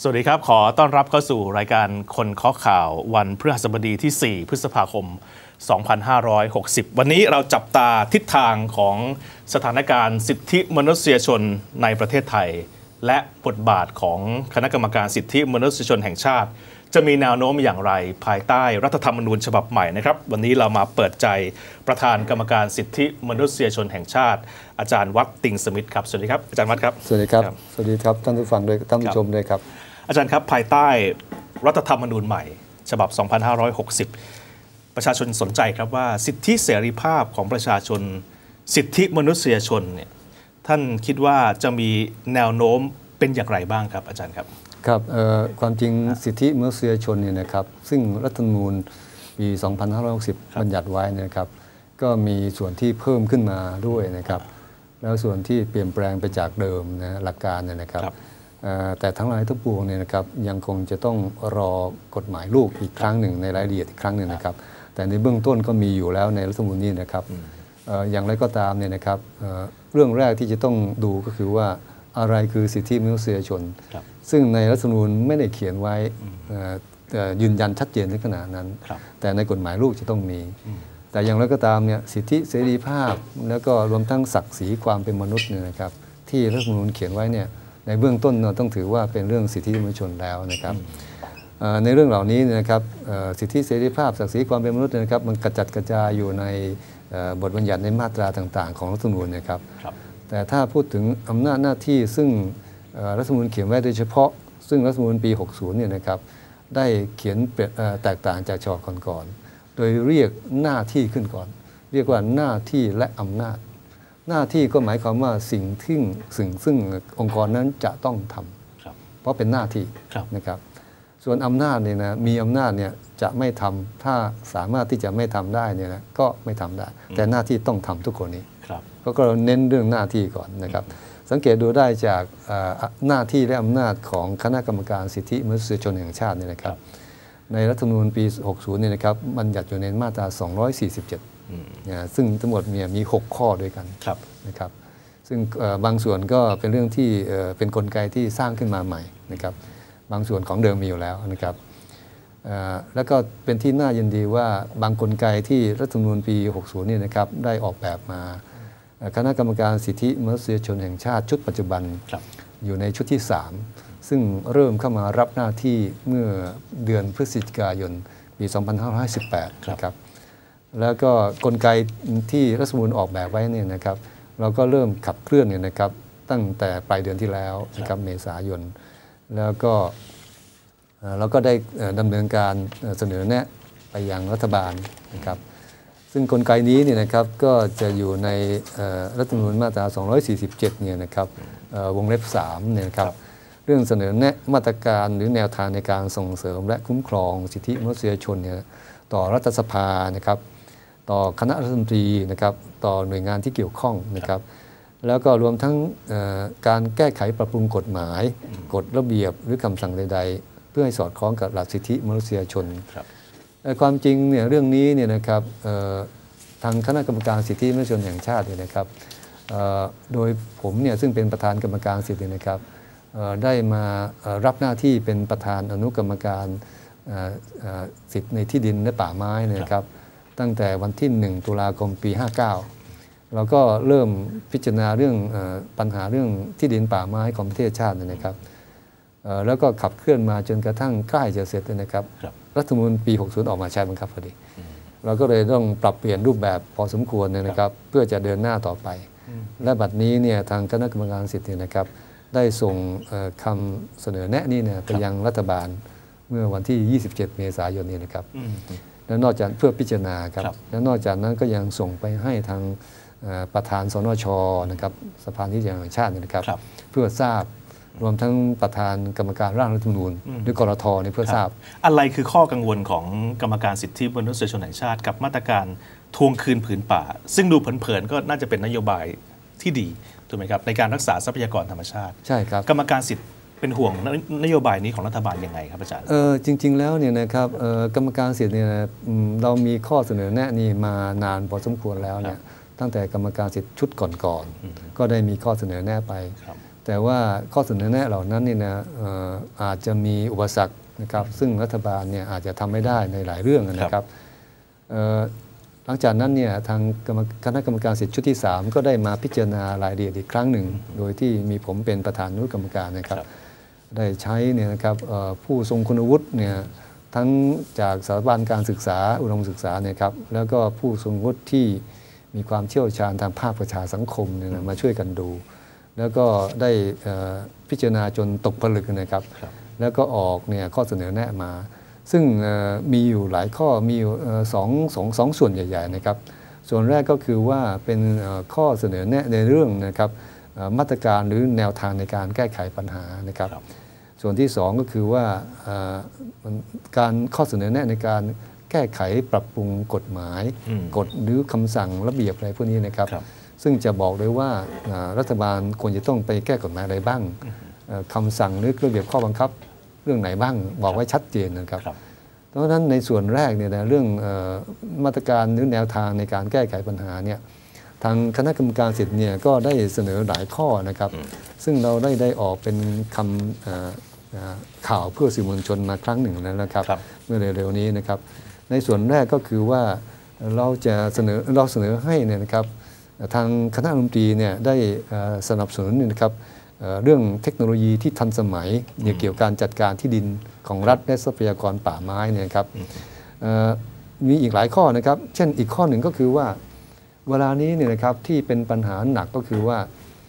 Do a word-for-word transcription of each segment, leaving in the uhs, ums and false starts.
วัสดีครับขอต้อนรับเข้าสู่รายการคนเคาะข่าววันพฤหัสบดีที่สี่พฤษภาคมสองพันห้าร้อยหกสิบวันนี้เราจับตาทิศทางของสถานการณ์สิทธิมนุษยชนในประเทศไทยและบทบาทของคณะกรรมการสิทธิมนุษยชนแห่งชาติจะมีแนวโน้มอย่างไรภายใต้รัฐธรรมนูญฉบับใหม่นะครับวันนี้เรามาเปิดใจประธานกรรมการสิทธิมนุษยชนแห่งชาติอาจารย์วัดติงสมิทธิ์ครับสวัสดีครับอาจารย์วัดครับสวัสดีครับสวัสดีครับท่านผู้ฟังด้วยท่านผู้ชมด้วยครับอาจารย์ครับภายใต้รัฐธรรมนูญใหม่ฉบับสองพันห้าร้อยหกสิบประชาชนสนใจครับว่าสิทธิเสรีภาพของประชาชนสิทธิมนุษยชนเนี่ยท่านคิดว่าจะมีแนวโน้มเป็นอย่างไรบ้างครับอาจารย์ครับครับความจริงสิทธิมนุษยชนเนี่ยนะครับซึ่งรัฐธรรมนูญปีสองพันห้าร้อยหกสิบบัญญัติไว้นะครับก็มีส่วนที่เพิ่มขึ้นมาด้วยนะครับแล้วส่วนที่เปลี่ยนแปลงไปจากเดิมนะหลักการเนี่ยนะครับแต่ทั้งหลายทั้งปวงเนี่ยนะครับยังคงจะต้องรอกฎหมายลูกอีกครั้งหนึ่งในรายละเอียดอีกครั้งหนึ่งนะครับแต่ในเบื้องต้นก็มีอยู่แล้วในรัฐธรรมนูญนี้นะครับอย่างไรก็ตามเนี่ยนะครับเรื่องแรกที่จะต้องดูก็คือว่าอะไรคือสิทธิมนุษยชนซึ่งในรัฐธรรมนูญไม่ได้เขียนไว้ยืนยันชัดเจนในขณะนั้นแต่ในกฎหมายลูกจะต้องมีแต่อย่างไรก็ตามเนี่ยสิทธิเสรีภาพแล้วก็รวมทั้งศักดิ์ศรีความเป็นมนุษย์เนี่ยนะครับที่รัฐธรรมนูญเขียนไว้เนี่ยในเบื้องต้นเราต้องถือว่าเป็นเรื่องสิทธิมนุษยชนแล้วนะครับในเรื่องเหล่านี้นะครับสิทธิเสรีภาพศักดิ์ศรีความเป็นมนุษย์นะครับมันกระจัดกระจายอยู่ในบทบัญญัติในมาตราต่างๆของรัฐธรรมนูญนะครับแต่ถ้าพูดถึงอำนาจหน้าที่ซึ่งรัฐธรรมนูญเขียนไว้โดยเฉพาะซึ่งรัฐธรรมนูญปีหกสิบเนี่ยนะครับได้เขียนแตกต่างจากฉบับก่อนๆโดยเรียกหน้าที่ขึ้นก่อนเรียกว่าหน้าที่และอำนาจหน้าที่ก็หมายความว่าสิ่งที่สิ่งซึ่งองค์กรนั้นจะต้องทำเพราะเป็นหน้าที่นะครับส่วนอำนาจเนี่ยนะมีอำนาจเนี่ยจะไม่ทำถ้าสามารถที่จะไม่ทำได้เนี่ยนะก็ไม่ทำได้แต่หน้าที่ต้องทำทุกคนนี้ก็เน้นเรื่องหน้าที่ก่อนนะครับสังเกตดูได้จากหน้าที่และอำนาจของคณะกรรมการสิทธิมนุษยชนแห่งชาติเนี่ยนะครับในรัฐธรรมนูญปีหกสิบเนี่ยนะครับบัญญัติอยู่ในมาตราสองร้อยสี่สิบเจ็ดนะซึ่งทั้งหมดมีมีหกข้อด้วยกันนะครับซึ่งบางส่วนก็เป็นเรื่องที่เป็นกลไกที่สร้างขึ้นมาใหม่นะครับบางส่วนของเดิมมีอยู่แล้วนะครับแล้วก็เป็นที่น่ายินดีว่าบางกลไกที่รัฐธรรมนูญปีหกสิบนี่นะครับได้ออกแบบมาคณะกรรมการสิทธิมนุษยชนแห่งชาติชุดปัจจุบันอยู่ในชุดที่สามซึ่งเริ่มเข้ามารับหน้าที่เมื่อเดือนพฤศจิกายนปีสองพันห้าร้อยสิบแปดนะครับแล้วก็กลไกที่รัฐธรรมนูญออกแบบไว้เนี่ยนะครับเราก็เริ่มขับเคลื่อนเนี่ยนะครับตั้งแต่ปลายเดือนที่แล้วนะครับเมษายนแล้วก็เราก็ได้ดำเนินการเสนอแนะไปยังรัฐบาลนะครับซึ่งกลไกนี้เนี่ยนะครับก็จะอยู่ในรัฐธรรมนูญมาตราสองร้อยสี่สิบเจ็ดเนี่ยนะครับวงเล็บสามเนี่ยนะครับเรื่องเสนอแนะมาตรการหรือแนวทางในการส่งเสริมและคุ้มครองสิทธิมนุษยชนเนี่ยต่อรัฐสภานะครับต่อคณะรัฐมนตรีนะครับต่อหน่วยงานที่เกี่ยวข้องนะครับแล้วก็รวมทั้งการแก้ไขปรับปรุงกฎหมายกฎระเบียบหรือคำสั่งใดๆเพื่อให้สอดคล้องกับหลักสิทธิมนุษยชนความจริงเนี่ยเรื่องนี้เนี่ยนะครับทางคณะกรรมการสิทธิมนุษยชนแห่งชาติเนี่ยนะครับโดยผมเนี่ยซึ่งเป็นประธานกรรมการสิทธินะครับได้มารับหน้าที่เป็นประธานอนุกรรมการสิทธิในที่ดินและป่าไม้นะครับตั้งแต่วันที่หนึ่งตุลาคมปีห้าเก้าเราก็เริ่มพิจารณาเรื่องปัญหาเรื่องที่ดินป่าไม้ของประเทศชาตินะครับแล้วก็ขับเคลื่อนมาจนกระทั่งใกล้จะเสร็จเลยนะครับรัฐธรรมนูญปีหกสิบออกมาใช้บังคับพอดีเราก็เลยต้องปรับเปลี่ยนรูปแบบพอสมควรนะครับเพื่อจะเดินหน้าต่อไปและบัดนี้เนี่ยทางคณะกรรมการสิทธินะครับได้ส่งคำเสนอแนะนี้เนี่ยไปยังรัฐบาลเมื่อวันที่ยี่สิบเจ็ดเมษายนนี้นะครับแล้วนอกจากเพื่อพิจารณาครับแล้วนอกจากนั้นก็ยังส่งไปให้ทางประธานสนช.นะครับสภานิติบัญญัติแห่งชาตินะครับเพื่อทราบรวมทั้งประธานกรรมการร่างรัฐธรรมนูญหรือกรท.นี่เพื่อทราบอะไรคือข้อกังวลของกรรมการสิทธิมนุษยชนแห่งชาติกับมาตรการทวงคืนผืนป่าซึ่งดูเผินๆก็น่าจะเป็นนโยบายที่ดีถูกไหมครับในการรักษาทรัพยากรธรรมชาติใช่ครับกรรมการสิทธิเป็นห่วงนโยบายนี้ของรัฐบาลยังไงครับอาจารย์เออจริงๆแล้วเนี่ยนะครับกรรมการสิทธิเนี่ยเรามีข้อเสนอแนะนี้มานานพอสมควรแล้วเนี่ยตั้งแต่กรรมการสิทธิชุดก่อนๆก็ได้มีข้อเสนอแนะไปแต่ว่าข้อเสนอแนะเหล่านั้นนี่นะอาจจะมีอุปสรรคนะครับซึ่งรัฐบาลเนี่ยอาจจะทำไม่ได้ในหลายเรื่องนะครับหลังจากนั้นเนี่ยทางคณะกรรมการสิทธิชุดที่สามก็ได้มาพิจารณารายละเอียดอีกครั้งหนึ่งโดยที่มีผมเป็นประธานอนุกรรมการนะครับได้ใช้เนี่ยนะครับผู้ทรงคุณวุฒิเนี่ยทั้งจากสถาบันการศึกษาอุดมศึกษาเนี่ยครับแล้วก็ผู้ทรงวุฒิที่มีความเชี่ยวชาญทางภาคประชาสังคมเนี่ยมาช่วยกันดูแล้วก็ได้พิจารณาจนตกผลึกนะครับแล้วก็ออกเนี่ยข้อเสนอแนะมาซึ่งมีอยู่หลายข้อมีอยู่สองสองสองส่วนใหญ่ๆนะครับส่วนแรกก็คือว่าเป็นข้อเสนอแนะในเรื่องนะครับมาตรการหรือแนวทางในการแก้ไขปัญหานะครับส่วนที่สองก็คือว่าการข้อเสนอแนะในการแก้ไขปรับปรุงกฎหมายกฎหรือคำสั่งระเบียบอะไรพวกนี้นะครับซึ่งจะบอกเลยว่ารัฐบาลควรจะต้องไปแก้กฎหมายอะไรบ้างคำสั่งหรือระเบียบข้อบังคับเรื่องไหนบ้างบอกไว้ชัดเจนนะครับเพราะฉะนั้นในส่วนแรกเนี่ยนะเรื่องมาตรการหรือแนวทางในการแก้ไขปัญหาเนี่ยทางคณะกรรมการสิทธิ์เนี่ยก็ได้เสนอหลายข้อนะครับซึ่งเราได้ได้ออกเป็นคำข่าวเพื่อสื่อมวลชนมาครั้งหนึ่งแล้วนะครับเมื่อเร็วๆนี้นะครับในส่วนแรกก็คือว่าเราจะเสนอเราเสนอให้เนี่ยนะครับทางคณะรัฐมนตรีเนี่ยได้สนับสนุนนะครับเรื่องเทคโนโลยีที่ทันสมัยเกี่ยวกับการจัดการที่ดินของรัฐและทรัพยากรป่าไม้เนี่ยครับมีอีกหลายข้อนะครับเช่นอีกข้อหนึ่งก็คือว่าเวลานี้เนี่ยนะครับที่เป็นปัญหาหนักก็คือว่า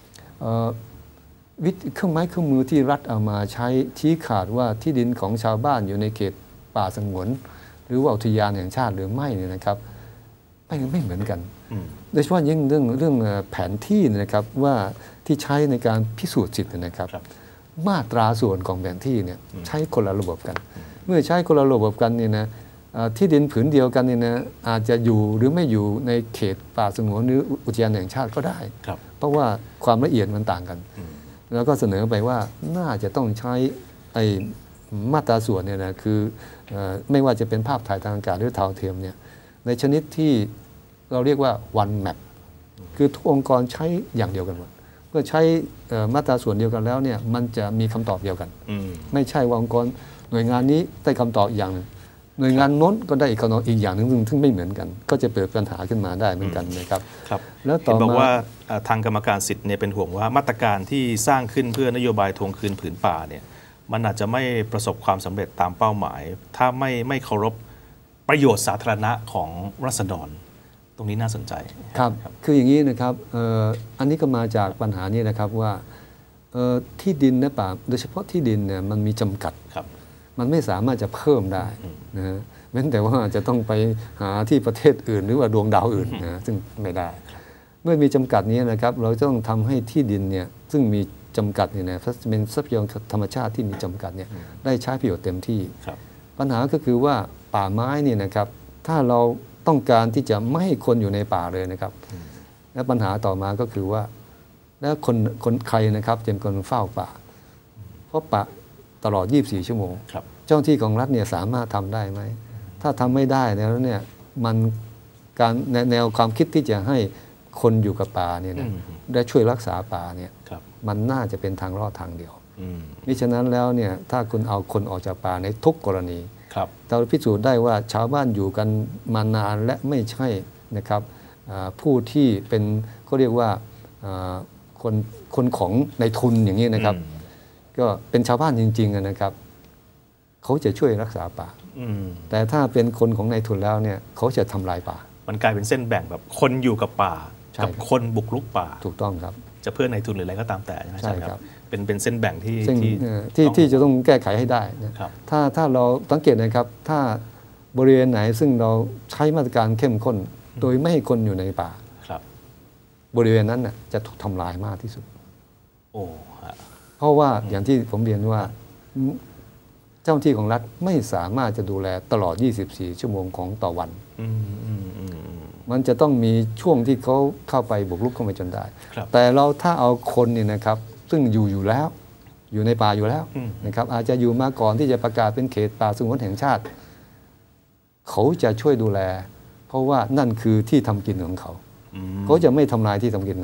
วิธีเครื่องไม้เครื่องมือที่รัฐเอามาใช้ชี้ขาดว่าที่ดินของชาวบ้านอยู่ในเขตป่าสงวนหรือว่าอุทยานแห่งชาติหรือไม่เนี่ยนะครับไม่ไม่เหมือนกันโดยเฉพาะยิ่งเรื่องเรื่องแผนที่นะครับว่าที่ใช้ในการพิสูจน์สิทธิ์นะครับมาตราส่วนของแผนที่เนี่ยใช้คนละระบบกันเมื่อใช้คนละระบบกันเนี่ยนะที่ดินผืนเดียวกันเนี่ยนะอาจจะอยู่หรือไม่อยู่ในเขตป่าสงวนหรืออุทยานแห่งชาติก็ได้เพราะว่าความละเอียดมันต่างกันแล้วก็เสนอไปว่าน่าจะต้องใช้ไอ้มาตราส่วนเนี่ยนะคือไม่ว่าจะเป็นภาพถ่ายทางอากาศหรือดาวเทียมเนี่ยในชนิดที่เราเรียกว่า one map คือทุกองค์กรใช้อย่างเดียวกันหมดเมื่อใช้มาตราส่วนเดียวกันแล้วเนี่ยมันจะมีคำตอบเดียวกันไม่ใช่ว่าองค์กรหน่วยงานนี้ได้คำตอบอย่างหนึ่งหน่วยงานโน้นก็ได้อีกคำตอบอีกอย่างหนึ่งซึ่งไม่เหมือนกันก็จะเกิดปัญหาขึ้นมาได้เหมือนกันนะครับครับแล้วต่อมาบอกว่าทางกรรมการสิทธิ์เนี่ยเป็นห่วงว่ามาตรการที่สร้างขึ้นเพื่อนโยบายทวงคืนผืนป่าเนี่ยมันอาจจะไม่ประสบความสำเร็จตามเป้าหมายถ้าไม่ไม่เคารพประโยชน์สาธารณะของราษฎรตรงนี้น่าสนใจครับคืออย่างนี้นะครับอันนี้ก็มาจากปัญหานี้นะครับว่าที่ดินในป่าโดยเฉพาะที่ดินเนี่ยมันมีจำกัดมันไม่สามารถจะเพิ่มได้นะฮะเว้นแต่ว่าจะต้องไปหาที่ประเทศอื่นหรือว่าดวงดาวอื่นนะซึ่งไม่ได้เมื่อมีจำกัดนี้นะครับเราต้องทำให้ที่ดินเนี่ยซึ่งมีจำกัดเนี่ยนะเป็นทรัพยากรธรรมชาติที่มีจำกัดเนี่ยได้ใช้ประโยชน์เต็มที่ปัญหาก็คือว่าป่าไม้เนี่ยนะครับถ้าเราต้องการที่จะไม่ให้คนอยู่ในป่าเลยนะครับและปัญหาต่อมาก็คือว่าแล้วคนคนใครนะครับจะเป็นคนเฝ้าป่าเพราะป่าตลอดยี่สิบสี่ชั่วโมงเจ้าหน้าที่ของรัฐเนี่ยสามารถทำได้ไหมถ้าทำไม่ได้แล้วเนี่ยมันการแนวความคิดที่จะให้คนอยู่กับป่าเนี่ยนะได้ช่วยรักษาป่าเนี่ยมันน่าจะเป็นทางรอดทางเดียวมิฉะนั้นแล้วเนี่ยถ้าคุณเอาคนออกจากป่าในทุกกรณีเราพิสูจน์ได้ว่าชาวบ้านอยู่กันมานานและไม่ใช่นะครับผู้ที่เป็นเขาเรียกว่าคนคนของในทุนอย่างนี้นะครับก็เป็นชาวบ้านจริงๆนะครับเขาจะช่วยรักษาป่าแต่ถ้าเป็นคนของในทุนแล้วเนี่ยเขาจะทำลายป่ามันกลายเป็นเส้นแบ่งแบบคนอยู่กับป่ากับคนบุกรุกป่าถูกต้องครับจะเพื่อในทุนหรืออะไรก็ตามแต่ใช่ไหมครับเป็นเป็นเส้นแบ่งที่ที่ที่จะต้องแก้ไขให้ได้ถ้าถ้าเราสังเกตนะครับถ้าบริเวณไหนซึ่งเราใช้มาตรการเข้มข้นโดยไม่ให้คนอยู่ในป่าบริเวณนั้นน่ะจะถูกทำลายมากที่สุดโอ้เพราะว่าอย่างที่ผมเรียนว่าเจ้าหน้าที่ของรัฐไม่สามารถจะดูแลตลอดยี่สิบสี่ชั่วโมงของต่อวันมันจะต้องมีช่วงที่เขาเข้าไปบุกรุกเข้ามาจนได้แต่เราถ้าเอาคนเนี่ยนะครับซึ่งอยู่อยู่แล้วอยู่ในป่าอยู่แล้วนะครับอาจจะอยู่มาก่อนที่จะประกาศเป็นเขตป่าสงวนแห่งชาติเขาจะช่วยดูแลเพราะว่านั่นคือที่ทำกินของเขาเขาจะไม่ทำลายที่ทำกินของเขา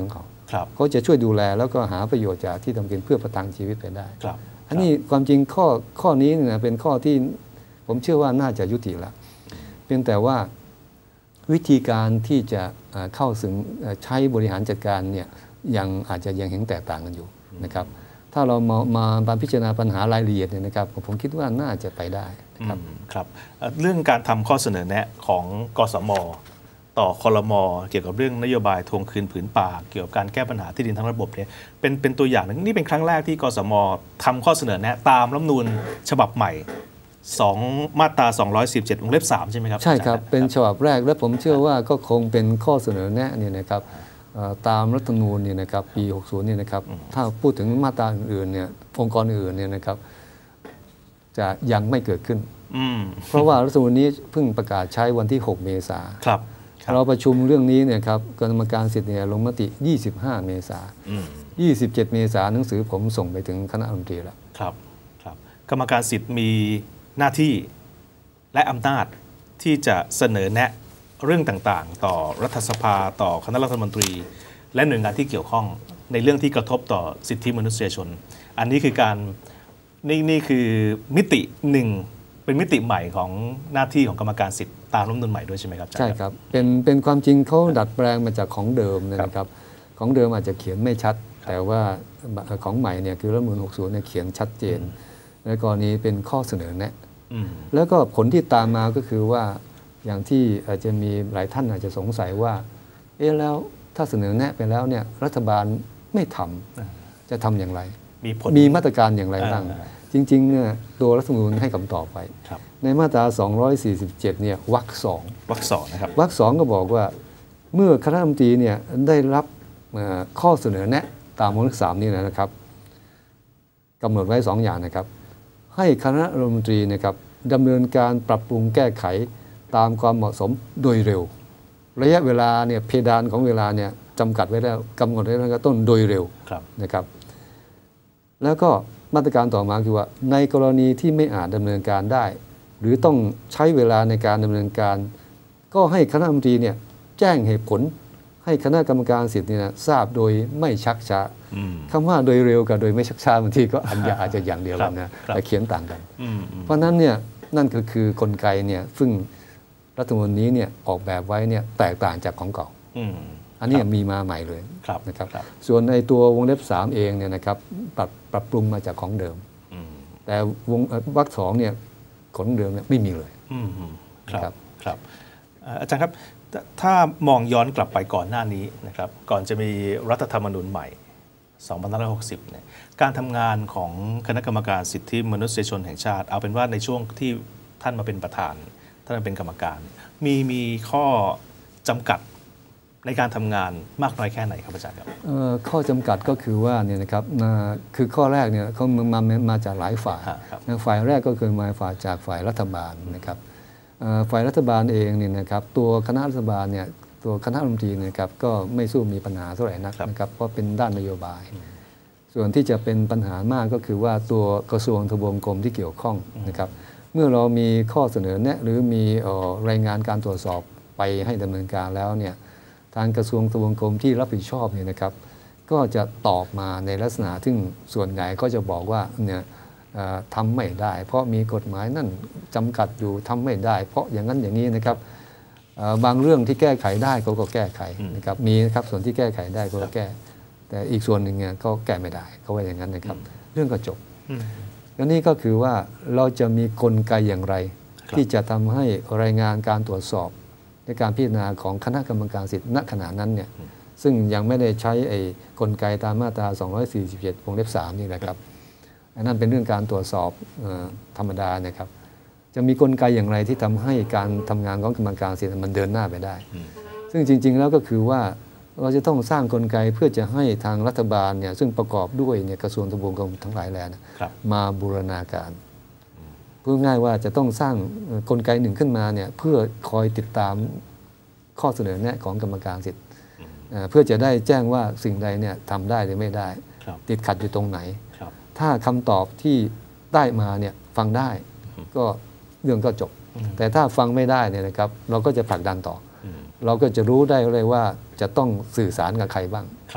เขาจะช่วยดูแลแล้วก็หาประโยชน์จากที่ทำกินเพื่อประทังชีวิตไปได้ครับอันนี้ความจริงข้อข้อนี้เนี่ยเป็นข้อที่ผมเชื่อว่าน่าจะยุติแล้วเพียงแต่ว่าวิธีการที่จะเข้าถึงใช้บริหารจัดการเนี่ยยังอาจจะยังเห็นแตกต่างกันอยู่นะครับถ้าเรามามาพิจารณาปัญหารายละเอียดเนี่ยนะครับผมคิดว่าน่าจะไปได้ครับครับเรื่องการทำข้อเสนอแนะของกสม.ต่อครม.เกี่ยวกับเรื่องนโยบายทวงคืนผืนป่าเกี่ยวกับการแก้ปัญหาที่ดินทั้งระบบเนี่ยเป็นเป็นตัวอย่างนึงนี่เป็นครั้งแรกที่กสม.ทำข้อเสนอแนะตามรัฐธรรมนูญฉบับใหม่สองมาตราสองร้อยสิบเจ็ดวงเล็บสามใช่ไหมครับใช่ครับเป็นฉบับแรกและผมเชื่อว่าก็คงเป็นข้อเสนอแนะเนี่ยนะครับตามรัฐธรรมนูญเนี่ยนะครับปีหกสิบเนี่ยนะครับถ้าพูดถึงมาตราอื่นเนี่ยองค์กรอื่นเนี่ยนะครับจะยังไม่เกิดขึ้นเพราะว่ารัฐธรรมนูญนี้เพิ่งประกาศใช้วันที่หกเมษายนเราประชุมเรื่องนี้เนี่ยครับกรรมการสิทธิ์เนี่ยลงมติยี่สิบห้าเมษายนยี่สิบเจ็ดเมษายนหนังสือผมส่งไปถึงคณะรัฐมนตรีแล้วครับครับกรรมการสิทธิ์มีหน้าที่และอำนาจที่จะเสนอแนะเรื่องต่างๆต่อรัฐสภาต่อคณะรัฐมนตรีและหน่วยงานที่เกี่ยวข้องในเรื่องที่กระทบต่อสิทธิมนุษยชนอันนี้คือการนี่นี่คือมิติหนึ่งเป็นมิติใหม่ของหน้าที่ของกรรมการสิทธิ์ตามรัฐธรรมนูญใหม่ด้วยใช่ไหมครับใช่ครับเป็นเป็นความจริงเขาดัดแปลงมาจากของเดิมนะครับของเดิมอาจจะเขียนไม่ชัดแต่ว่าของใหม่เนี่ยคือรัฐธรรมนูญหกสิบเนี่ยเขียนชัดเจนในกรณีเป็นข้อเสนอแนะแล้วก็ผลที่ตามมาก็คือว่าอย่างที่อาจจะมีหลายท่านอาจจะสงสัยว่าเอ๊ะแล้วถ้าเสนอแนะไปแล้วเนี่ยรัฐบาลไม่ทำจะทำอย่างไรมีผลมีมาตรการอย่างไรบ้างจริงๆเนี่ยตัวรัฐธรรมนูญให้คำตอบไปในมาตราสองร้อยสี่สิบเจ็ดเนี่ยวรรคสองวรรคสองนะครับวรรคสองก็บอกว่าเมื่อคณะรัฐมนตรีเนี่ยได้รับข้อเสนอแนะตามวรรคสามนี่นะครับกำหนดไว้สองอย่างนะครับให้คณะรัฐมนตรีนะครับดำเนินการปรับปรุงแก้ไขตามความเหมาะสมโดยเร็วระยะเวลาเนี่ยเพดานของเวลาเนี่ยจำกัดไว้แล้วกำหนดไว้แล้วก็ต้นโดยเร็วนะครับแล้วก็มาตรการต่อมาคือว่าในกรณีที่ไม่อาจดำเนินการได้หรือต้องใช้เวลาในการดำเนินการก็ให้คณะรัฐมนตรีเนี่ยแจ้งเหตุผลให้คณะกรรมการสิทธิ์เนี่ยทราบโดยไม่ชักช้าคำว่าโดยเร็วกับโดยไม่ชักช้าบางทีก็อาจจะอย่างเดียวกันนะแต่เขียนต่างกันเพราะนั้นเนี่ยนั่นก็คือกลไกเนี่ยซึ่งรัฐธรรมนูญนี้เนี่ยออกแบบไว้เนี่ยแตกต่างจากของเก่าอันนี้มีมาใหม่เลยนะครับส่วนในตัววงเล็บสามเองเนี่ยนะครับปรับปรับปรุงมาจากของเดิมแต่วงวรรคสองเนี่ยของเดิมเนี่ยไม่มีเลยครับครับอาจารย์ครับถ้ามองย้อนกลับไปก่อนหน้านี้นะครับก่อนจะมีรัฐธรรมนูญใหม่สองพันห้าร้อยหกสิบเนี่ยการทำงานของคณะกรรมการสิทธิมนุษยชนแห่งชาติเอาเป็นว่าในช่วงที่ท่านมาเป็นประธานท่านมาเป็นกรรมการมีมีข้อจำกัดในการทำงานมากน้อยแค่ไหนครับอาจารย์ครับข้อจำกัดก็คือว่าเนี่ยนะครับคือข้อแรกเนี่ยเขามามาจากหลายฝ่ายฝ่ายแรกก็คือมาฝ่ายจากฝ่ายรัฐบาลนะครับฝ่ายรัฐบาลเองเนี่ยนะครับตัวคณะรัฐบาลเนี่ยตัวคณะรัฐมนตรีนะครับก็ไม่สู้มีปัญหาเท่าไหร่นักนะครับเพราะเป็นด้านนโยบายส่วนที่จะเป็นปัญหามากก็คือว่าตัวกระทรวงทบวงกรมที่เกี่ยวข้องนะครับเมื่อเรามีข้อเสนอแนะหรือมีรายงานการตรวจสอบไปให้ดำเนินการแล้วเนี่ยทางกระทรวงทบวงกรมที่รับผิดชอบเนี่ยนะครับก็จะตอบมาในลักษณะที่ส่วนใหญ่ก็จะบอกว่าเนี่ยทำไม่ได้เพราะมีกฎหมายนั่นจำกัดอยู่ทำไม่ได้เพราะอย่างนั้นอย่างนี้นะครับบางเรื่องที่แก้ไขได้เขาก็แก้ไขนะครับมีนะครับส่วนที่แก้ไขได้ก็แก้แต่อีกส่วนหนึ่งเนี่ยก็แก้ไม่ได้เขาว่าอย่างนั้นนะครับเรื่องก็จบแล้วนี่ก็คือว่าเราจะมีกลไกอย่างไรที่จะทำให้รายงานการตรวจสอบในการพิจารณาของคณะกรรมการสิทธิณขณะนั้นเนี่ยซึ่งยังไม่ได้ใช้ไอ้กลไกตามมาตราสองร้อยสี่สิบเจ็ดวงเล็บสามนี่แหละครับอันนั้นเป็นเรื่องการตรวจสอบธรรมดานะครับจะมีกลไกอย่างไรที่ทำให้การทำงานของกรรมการสิทธิ์มันเดินหน้าไปได้ซึ่งจริงๆแล้วก็คือว่าเราจะต้องสร้างกลไกเพื่อจะให้ทางรัฐบาลเนี่ยซึ่งประกอบด้วยเนี่ยกระทรวงทบวงกรมทั้งหลายแหล่มาบูรณาการพูดง่ายว่าจะต้องสร้างกลไกหนึ่งขึ้นมาเนี่ยเพื่อคอยติดตามข้อเสนอแนะของกรรมการสิทธิ์เพื่อจะได้แจ้งว่าสิ่งใดเนี่ยทำได้หรือไม่ได้ติดขัดอยู่ตรงไหนถ้าคำตอบที่ได้มาเนี่ยฟังได้ก็เรื่องก็จบแต่ถ้าฟังไม่ได้เนี่ยนะครับเราก็จะผลักดันต่อเราก็จะรู้ได้เลยว่าจะต้องสื่อสารกับใครบ้าง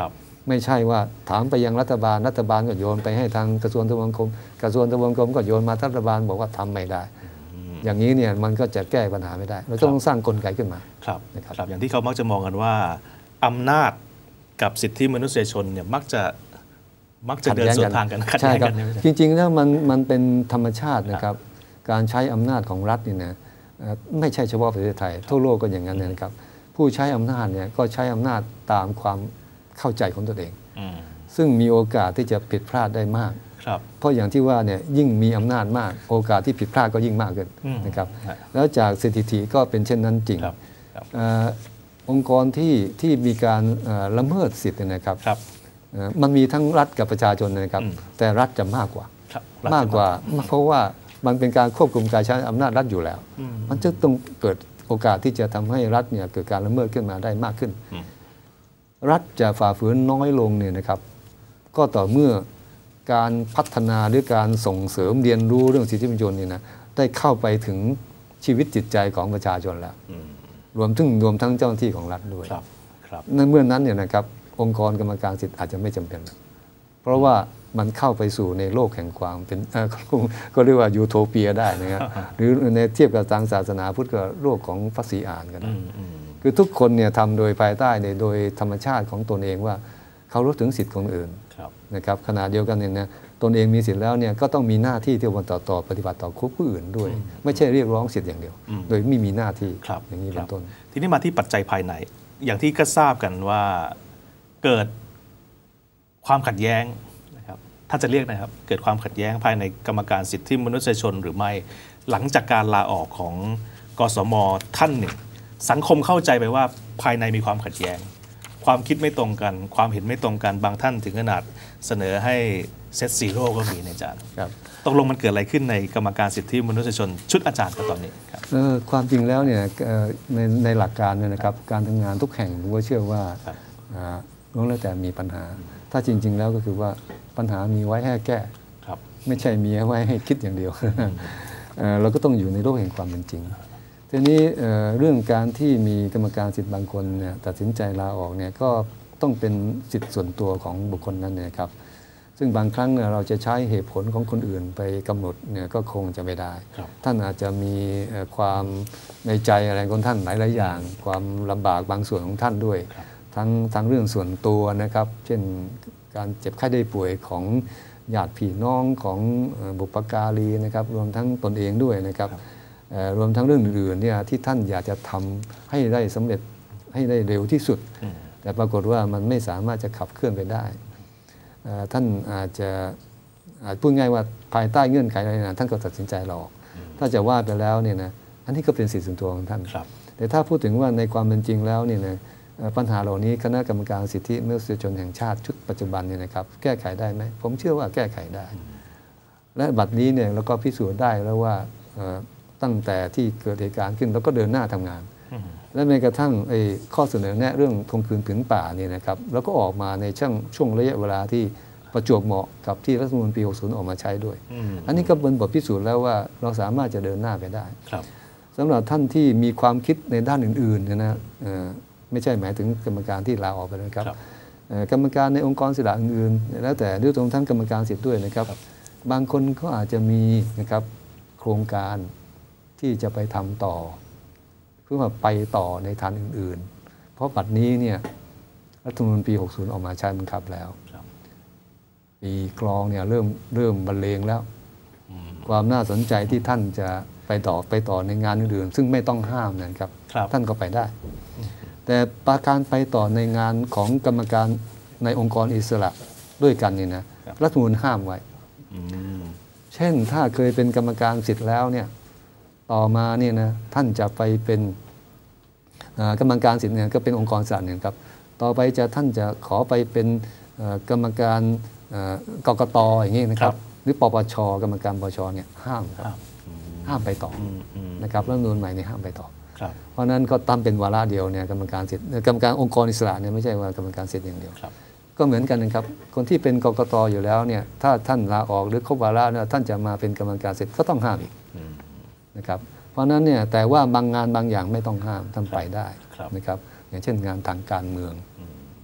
ไม่ใช่ว่าถามไปยังรัฐบาลรัฐบาลก็โยนไปให้ทางกระทรวงทบวงกรมกระทรวงทบวงกรมก็โยนมารัฐบาลบอกว่าทำไม่ได้อย่างนี้เนี่ยมันก็จะแก้ปัญหาไม่ได้เราต้องสร้างกลไกขึ้นมาครับนะครับอย่างที่เขามักจะมองกันว่าอำนาจกับสิทธิมนุษยชนเนี่ยมักจะมักจะเดินสวนทางกันขัดแย้งกันจริงๆแล้วมันมันเป็นธรรมชาตินะครับการใช้อำนาจของรัฐนี่นะไม่ใช่เฉพาะประเทศไทยทั่วโลกก็อย่างนั้นนะครับผู้ใช้อำนาจเนี่ยก็ใช้อำนาจตามความเข้าใจของตนเองซึ่งมีโอกาสที่จะผิดพลาดได้มากเพราะอย่างที่ว่าเนี่ยยิ่งมีอำนาจมากโอกาสที่ผิดพลาดก็ยิ่งมากขึ้นนะครับแล้วจากสถิติก็เป็นเช่นนั้นจริงองค์กรที่ที่มีการละเมิดสิทธิ์นะครับมันมีทั้งรัฐกับประชาชนนะครับแต่รัฐจะมากกว่ามากกว่าเพราะว่ามันเป็นการควบคุมการใช้อำนาจรัฐอยู่แล้วมันจะต้องเกิดโอกาสที่จะทำให้รัฐเนี่ยเกิดการละเมิดขึ้นมาได้มากขึ้นรัฐจะฝ่าฝืนน้อยลงเนี่ยนะครับก็ต่อเมื่อการพัฒนาหรือการส่งเสริมเรียนรู้เรื่องสิทธิมนุษยชนนี่นะได้เข้าไปถึงชีวิตจิตใจของประชาชนแล้วรวมถึงรวมทั้งเจ้าหน้าที่ของรัฐด้วยในเมื่อนั้นเนี่ยนะครับองค์กรกรรมการสิทธิ์อาจจะไม่จำเป็นเพราะว่ามันเข้าไปสู่ในโลกแห่งความเป็นก็เรียกว่ายูโทเปียได้นะครับหรือในเทียบกับทางศาสนาพุทธก็โลกของพระศรีอานกันคือทุกคนเนี่ยทำโดยภายใต้ในโดยธรรมชาติของตนเองว่าเขารู้ถึงสิทธิ์ของอื่นนะครับขณะเดียวกันเนี่ยนะตนเองมีสิทธิ์แล้วเนี่ยก็ต้องมีหน้าที่ที่จะต่อต่อปฏิบัติต่อผู้อื่นด้วยไม่ใช่เรียกร้องสิทธิ์อย่างเดียวโดยไม่มีหน้าที่อย่างนี้เป็นต้นทีนี้มาที่ปัจจัยภายในอย่างที่ก็ทราบกันว่าเกิดความขัดแย้งนะครับถ้าจะเรียกนะครับเกิดความขัดแย้งภายในกรรมการสิทธิมนุษยชนหรือไม่หลังจากการลาออกของกสม.ท่านหนึ่งสังคมเข้าใจไปว่าภายในมีความขัดแย้งความคิดไม่ตรงกันความเห็นไม่ตรงกันบางท่านถึงขนาดเสนอให้เซตซีโร่ก็มีในอาจารย์ตกลงมันเกิดอะไรขึ้นในกรรมการสิทธิมนุษยชนชุดอาจารย์ตอนนี้ครับความจริงแล้วเนี่ยในในหลักการเนี่ยนะครับการทำงานทุกแห่งผมก็เชื่อว่าล้วนแล้วแต่มีปัญหาถ้าจริงๆแล้วก็คือว่าปัญหามีไว้ให้แก้ไม่ใช่มีไว้ให้คิดอย่างเดียวเราก็ต้องอยู่ในโลกแห่งความเป็นจริงทีนี้เรื่องการที่มีกรรมการสิทธิ์บางคนเนี่ยตัดสินใจลาออกเนี่ยก็ต้องเป็นสิทธิ์ส่วนตัวของบุคคลนั้นนะครับซึ่งบางครั้งเราจะใช้เหตุผลของคนอื่นไปกำหนดเนี่ยก็คงจะไม่ได้ท่านอาจจะมีความในใจอะไรของท่านหลายๆอย่างความลำบากบางส่วนของท่านด้วยทั้งทั้งเรื่องส่วนตัวนะครับเช่นการเจ็บไข้ได้ป่วยของญาติพี่น้องของบุปการีนะครับรวมทั้งตนเองด้วยนะครับรวมทั้งเรื่องอื่นๆเนี่ยที่ท่านอยากจะทำให้ได้สำเร็จให้ได้เร็วที่สุดแต่ปรากฏว่ามันไม่สามารถจะขับเคลื่อนไปได้ท่านอาจจะอาจพูดง่ายว่าภายใต้เงื่อนไขอะไรนะท่านก็ตัดสินใจลาออกถ้าจะว่าไปแล้วเนี่ยนะอันนี้ก็เป็นสิทธิส่วนตัวของท่านแต่ถ้าพูดถึงว่าในความเป็นจริงแล้วเนี่ยนะปัญหาเหล่านี้คณะกรรมการสิทธิมนุษยชนแห่งชาติชุดปัจจุบันเนี่ยนะครับแก้ไขได้ไหมผมเชื่อว่าแก้ไขได้และบัดนี้เนี่ยเราก็พิสูจน์ได้แล้วว่าตั้งแต่ที่เกิดเหตุการณ์ขึ้นเราก็เดินหน้าทำงานและแม้กระทั่งไอ้ข้อเสนอแนะเรื่องทวงคืนผืนป่าเนี่ยนะครับแล้วก็ออกมาในช่วงช่วงระยะเวลาที่ประจวบเหมาะกับที่รัฐธรรมนูญปีหกสิบออกมาใช้ด้วยอันนี้ก็เป็นบทพิสูจน์แล้วว่าเราสามารถจะเดินหน้าไปได้สำหรับท่านที่มีความคิดในด้านอื่นๆนะไม่ใช่หมายถึงกรรมการที่ลาออกไปนะครับกรรมการในองค์กรศิลาอื่นๆแล้วแต่ด้วยตรงทั้งกรรมการสิทธิ์ด้วยนะครับบางคนก็อาจจะมีนะครับโครงการที่จะไปทำต่อเพื่อไปต่อในทางอื่นๆเพราะปัจจุบันนี้เนี่ยรัฐธรรมนูญปีหกสิบออกมาใช้บังคับแล้วปีกลองเนี่ยเริ่มเริ่มบรรเลงแล้วความน่าสนใจที่ท่านจะไปต่อไปต่อในงานอื่นๆซึ่งไม่ต้องห้ามนะครับท่านก็ไปได้แต่ประการไปต่อในงานของกรรมการในองค์กรอิสระด้วยกันนี่นะรัฐธรรมนูญห้ามไว้เช่นถ้าเคยเป็นกรรมการสิทธิ์แล้วเนี่ยต่อมาเนี่ยนะท่านจะไปเป็นกรรมการสิทธิ์เนี่ยก็เป็นองค์กรอิสระเนี่ยครับต่อไปจะท่านจะขอไปเป็นกรรมการกกต.อย่างนี้นะครับหรือปปช.กรรมการปปช.เนี่ยห้ามครับห้ามไปต่อนะครับรัฐธรรมนูญใหม่นี่ห้ามไปต่อเพราะนั้นก็ตั้งเป็นวาระเดียวเนี่ยกรรมการสิทธิ์กรรมการองค์กรอิสระเนี่ยไม่ใช่ว่ากรรมการสิทธิ์อย่างเดียวก็เหมือนกันนะครับคนที่เป็นกกต.อยู่แล้วเนี่ยถ้าท่านลาออกหรือครบวาระเนี่ยท่านจะมาเป็นกรรมการสิทธิ์ก็ต้องห้ามอีกนะครับเพราะนั้นเนี่ยแต่ว่าบางงานบางอย่างไม่ต้องห้ามทำไปได้นะครับอย่างเช่นงานทางการเมือง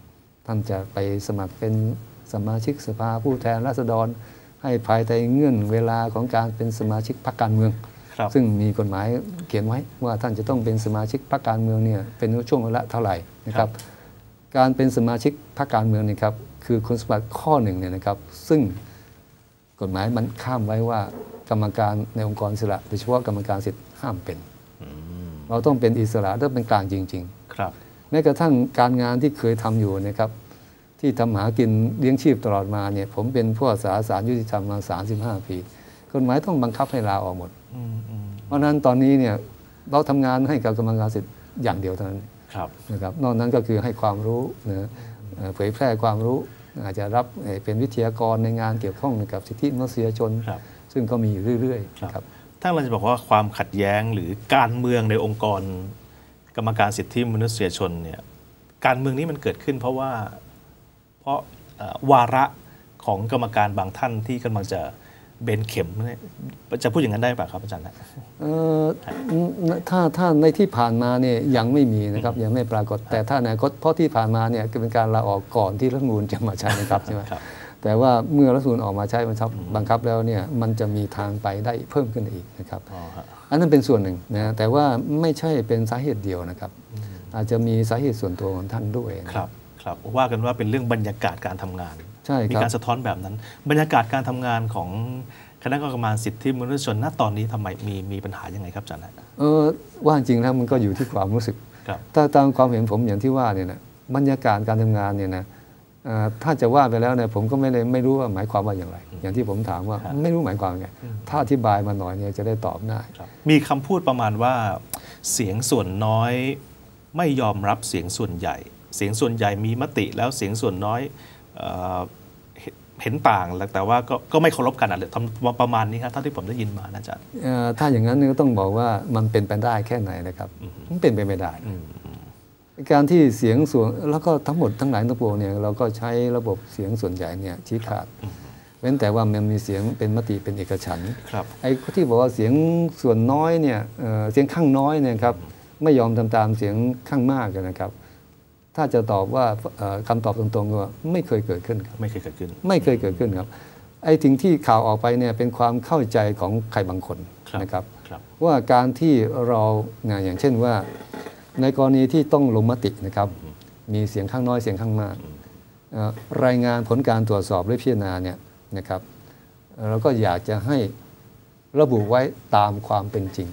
ท่านจะไปสมัครเป็นสมาชิกสภาผู้แทนราษฎรให้ภายใต้เงื่อนเวลาของการเป็นสมาชิกพรรคการเมืองซึ่งมีกฎหมายเขียนไว้ว่าท่านจะต้องเป็นสมาชิกพรรคการเมืองเนี่ยเป็นช่วงเวลาเท่าไหร่นะครับการเป็นสมาชิกพรรคการเมืองนี่ครับคือคุณสมบัติข้อหนึ่งเนี่ยนะครับซึ่งกฎหมายมันข้ามไว้ว่ากรรมการในองค์กรอิสระโดยเฉพาะกรรมการสิทธิ์ห้ามเป็นเราต้องเป็นอิสระต้องเป็นกลางจริงๆครับแม้กระทั่งการงานที่เคยทำอยู่นะครับที่ทำหากินเลี้ยงชีพตลอดมาเนี่ยผมเป็นผู้อาสาศาลยุติธรรมมาสามสิบห้าปีกฎหมายต้องบังคับให้ลาออกหมดเพราะนั้นตอนนี้เนี่ยเราทำงานให้กับกรรมการสิทธิ์อย่างเดียวเท่านั้นนะครับนอกนั้นก็คือให้ความรู้นะเผยแพร่ความรู้อาจจะรับเป็นวิทยากรในงานเกี่ยวข้องกับสิทธิมนุษยชนซึ่งก็มีอยู่เรื่อยๆครับถ้าเราจะบอกว่าความขัดแย้งหรือการเมืองในองค์กรกรรมการสิทธิมนุษยชนเนี่ยการเมืองนี้มันเกิดขึ้นเพราะว่าเพราะวาระของกรรมการบางท่านที่กำลังจะเบนเข็มจะพูดอย่างนั้นได้ป่ะครับอาจารย์นะถ้าถ้าในที่ผ่านมาเนี่ยยังไม่มีนะครับยังไม่ปรากฏแต่ถ้าในเพราะที่ผ่านมาเนี่ยเป็นการลาออกก่อนที่รัฐธรรมนูญจะมาใช้นะครับใช่ไหมแต่ว่าเมื่อรัฐธรรมนูญออกมาใช้บังคับแล้วเนี่ยมันจะมีทางไปได้เพิ่มขึ้นอีกนะครับอันนั้นเป็นส่วนหนึ่งนะแต่ว่าไม่ใช่เป็นสาเหตุเดียวนะครับอาจจะมีสาเหตุส่วนตัวของท่านด้วยครับครับว่ากันว่าเป็นเรื่องบรรยากาศการทำงานมีการสะท้อนแบบนั้นบรรยากาศการทำงานของคณะกรรมการสิทธิมนุษยชนณตอนนี้ทำไมมีมีปัญหายังไงครับอาจารย์เออว่าจริงแล้วมันก็อยู่ที่ความรู้สึกถ้าตามความเห็นผมอย่างที่ว่าเนี่ยนะบรรยากาศการทำงานเนี่ยนะถ้าจะว่าไปแล้วเนี่ยผมก็ไม่ได้ไม่รู้ว่าหมายความว่าอย่างไรอย่างที่ผมถามว่าไม่รู้หมายความไงถ้าอธิบายมาหน่อยเนี่ยจะได้ตอบได้มีคำพูดประมาณว่าเสียงส่วนน้อยไม่ยอมรับเสียงส่วนใหญ่เสียงส่วนใหญ่มีมติแล้วเสียงส่วนน้อยเห็นต่างแต่ว่าก็ก็ไม่เคารพกันอะไรประมาณนี้ครับเท่าที่ผมได้ยินมานะอาจารย์ถ้าอย่างนั้นก็ต้องบอกว่ามันเป็นไปได้แค่ไหนนะครับมันเป็นไปไม่ได้การที่เสียงส่วนแล้วก็ทั้งหมดทั้งหลายทั้งปวงเนี่ยเราก็ใช้ระบบเสียงส่วนใหญ่เนี่ยชี้ขาดเว้นแต่ว่ามันมีเสียงเป็นมติเป็นเอกฉันท์ไอ้ที่บอกว่าเสียงส่วนน้อยเนี่ยเสียงข้างน้อยเนี่ยครับไม่ยอมทำตามเสียงข้างมากนะครับถ้าจะตอบว่าคำตอบตรงๆก็ไม่เคยเกิดขึ้นครับไม่เคยเกิดขึ้นไม่เคยเกิดขึ้นครับไอ้ทิ้งที่ข่าวออกไปเนี่ยเป็นความเข้าใจของใครบางคนนะครับว่าการที่เราอย่างเช่นว่าในกรณีที่ต้องลงมตินะครับมีเสียงข้างน้อยเสียงข้างมากรายงานผลการตรวจสอบหรือพิจารณาเนี่ยนะครับเราก็อยากจะให้ระบุไว้ตามความเป็นจริง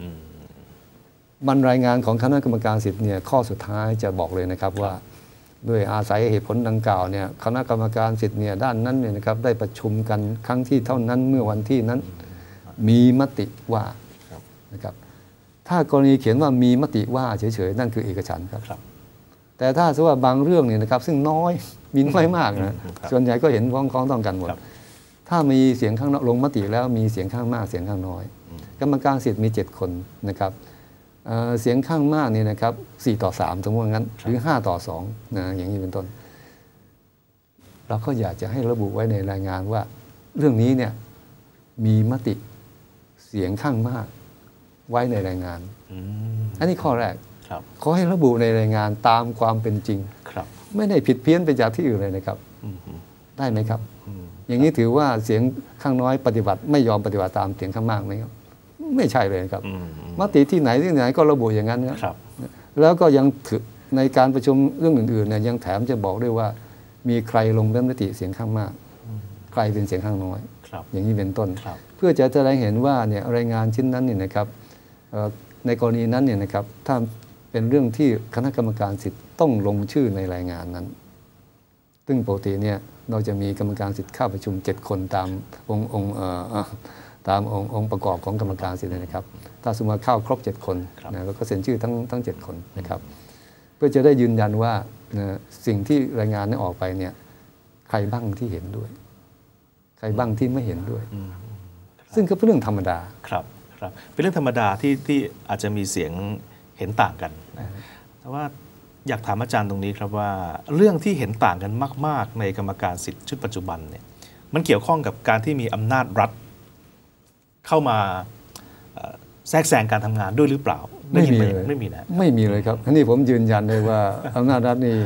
มันรายงานของคณะกรรมการสิทธิ์เนี่ยข้อสุดท้ายจะบอกเลยนะครับว่าด้วยอาศัยเหตุผลดังกล่าวเนี่ยคณะกรรมการสิทธิ์เนี่ยด้านนั้นเนี่ยนะครับได้ประชุมกันครั้งที่เท่านั้นเมื่อวันที่นั้นมีมติว่านะครับถ้ากรณีเขียนว่ามีมติว่าเฉยๆนั่นคือเอกฉันท์ครับแต่ถ้าสมมติว่าบางเรื่องเนี่ยนะครับซึ่งน้อยมีน้อยมากนะส่วนใหญ่ก็เห็นพ้องพ้องต้องกันหมดถ้ามีเสียงข้างลงมติแล้วมีเสียงข้างมากเสียงข้างน้อยกรรมการสิทธิ์มีเจ็ดคนนะครับเสียงข้างมากนี่นะครับสี่ต่อสามสมมติงั้นหรือห้าต่อสองนะอย่างนี้เป็นต้นเราก็อยากจะให้ระบุไว้ในรายงานว่าเรื่องนี้เนี่ยมีมติเสียงข้างมากไว้ในรายงานอันนี้ข้อแรกขอให้ระบุในรายงานตามความเป็นจริงไม่ได้ผิดเพี้ยนไปจากที่อื่นเลยนะครับได้ไหมครับอย่างนี้ถือว่าเสียงข้างน้อยปฏิบัติไม่ยอมปฏิบัติตามเสียงข้างมากไหมครับไม่ใช่เลยครับมติที่ไหนที่ไหนก็ระบุอย่างนั้นครับแล้วก็ยังในการประชุมเรื่องอื่นๆเนี่ยยังแถมจะบอกด้วยว่ามีใครลงมติเสียงข้างมากใครเป็นเสียงข้างน้อยอย่างนี้เป็นต้นเพื่อจะแสดงเห็นว่าเนี่ยรายงานชิ้นนั้นเนี่ยนะครับในกรณีนั้นเนี่ยนะครับถ้าเป็นเรื่องที่คณะกรรมการสิทธิ์ต้องลงชื่อในรายงานนั้นซึ่งปกติเนี่ยเราจะมีกรรมการสิทธิ์เข้าประชุมเจ็ดคนตามองค์องค์ตามองค์องค์ประกอบของกรรมการสิทธิ์นะครับถ้าสมมติเข้าครบเจ็ดคนนะแล้วก็เซ็นชื่อทั้งทั้งเจ็ดคนนะครับเพื่อจะได้ยืนยันว่าสิ่งที่รายงานนี้ออกไปเนี่ยใครบ้างที่เห็นด้วยใครบ้างที่ไม่เห็นด้วยซึ่งก็เป็นเรื่องธรรมดาครับครับเป็นเรื่องธรรมดาที่ที่อาจจะมีเสียงเห็นต่างกันนะแต่ว่าอยากถามอาจารย์ตรงนี้ครับว่าเรื่องที่เห็นต่างกันมากๆในกรรมการสิทธิ์ชุดปัจจุบันเนี่ยมันเกี่ยวข้องกับการที่มีอำนาจรัฐเข้ามาแทรกแซงการทำงานด้วยหรือเปล่าไม่มีเลยไม่มีนะไม่มีเลยครับอันนี้ผมยืนยันเลยว่าอำนาจรัฐนี่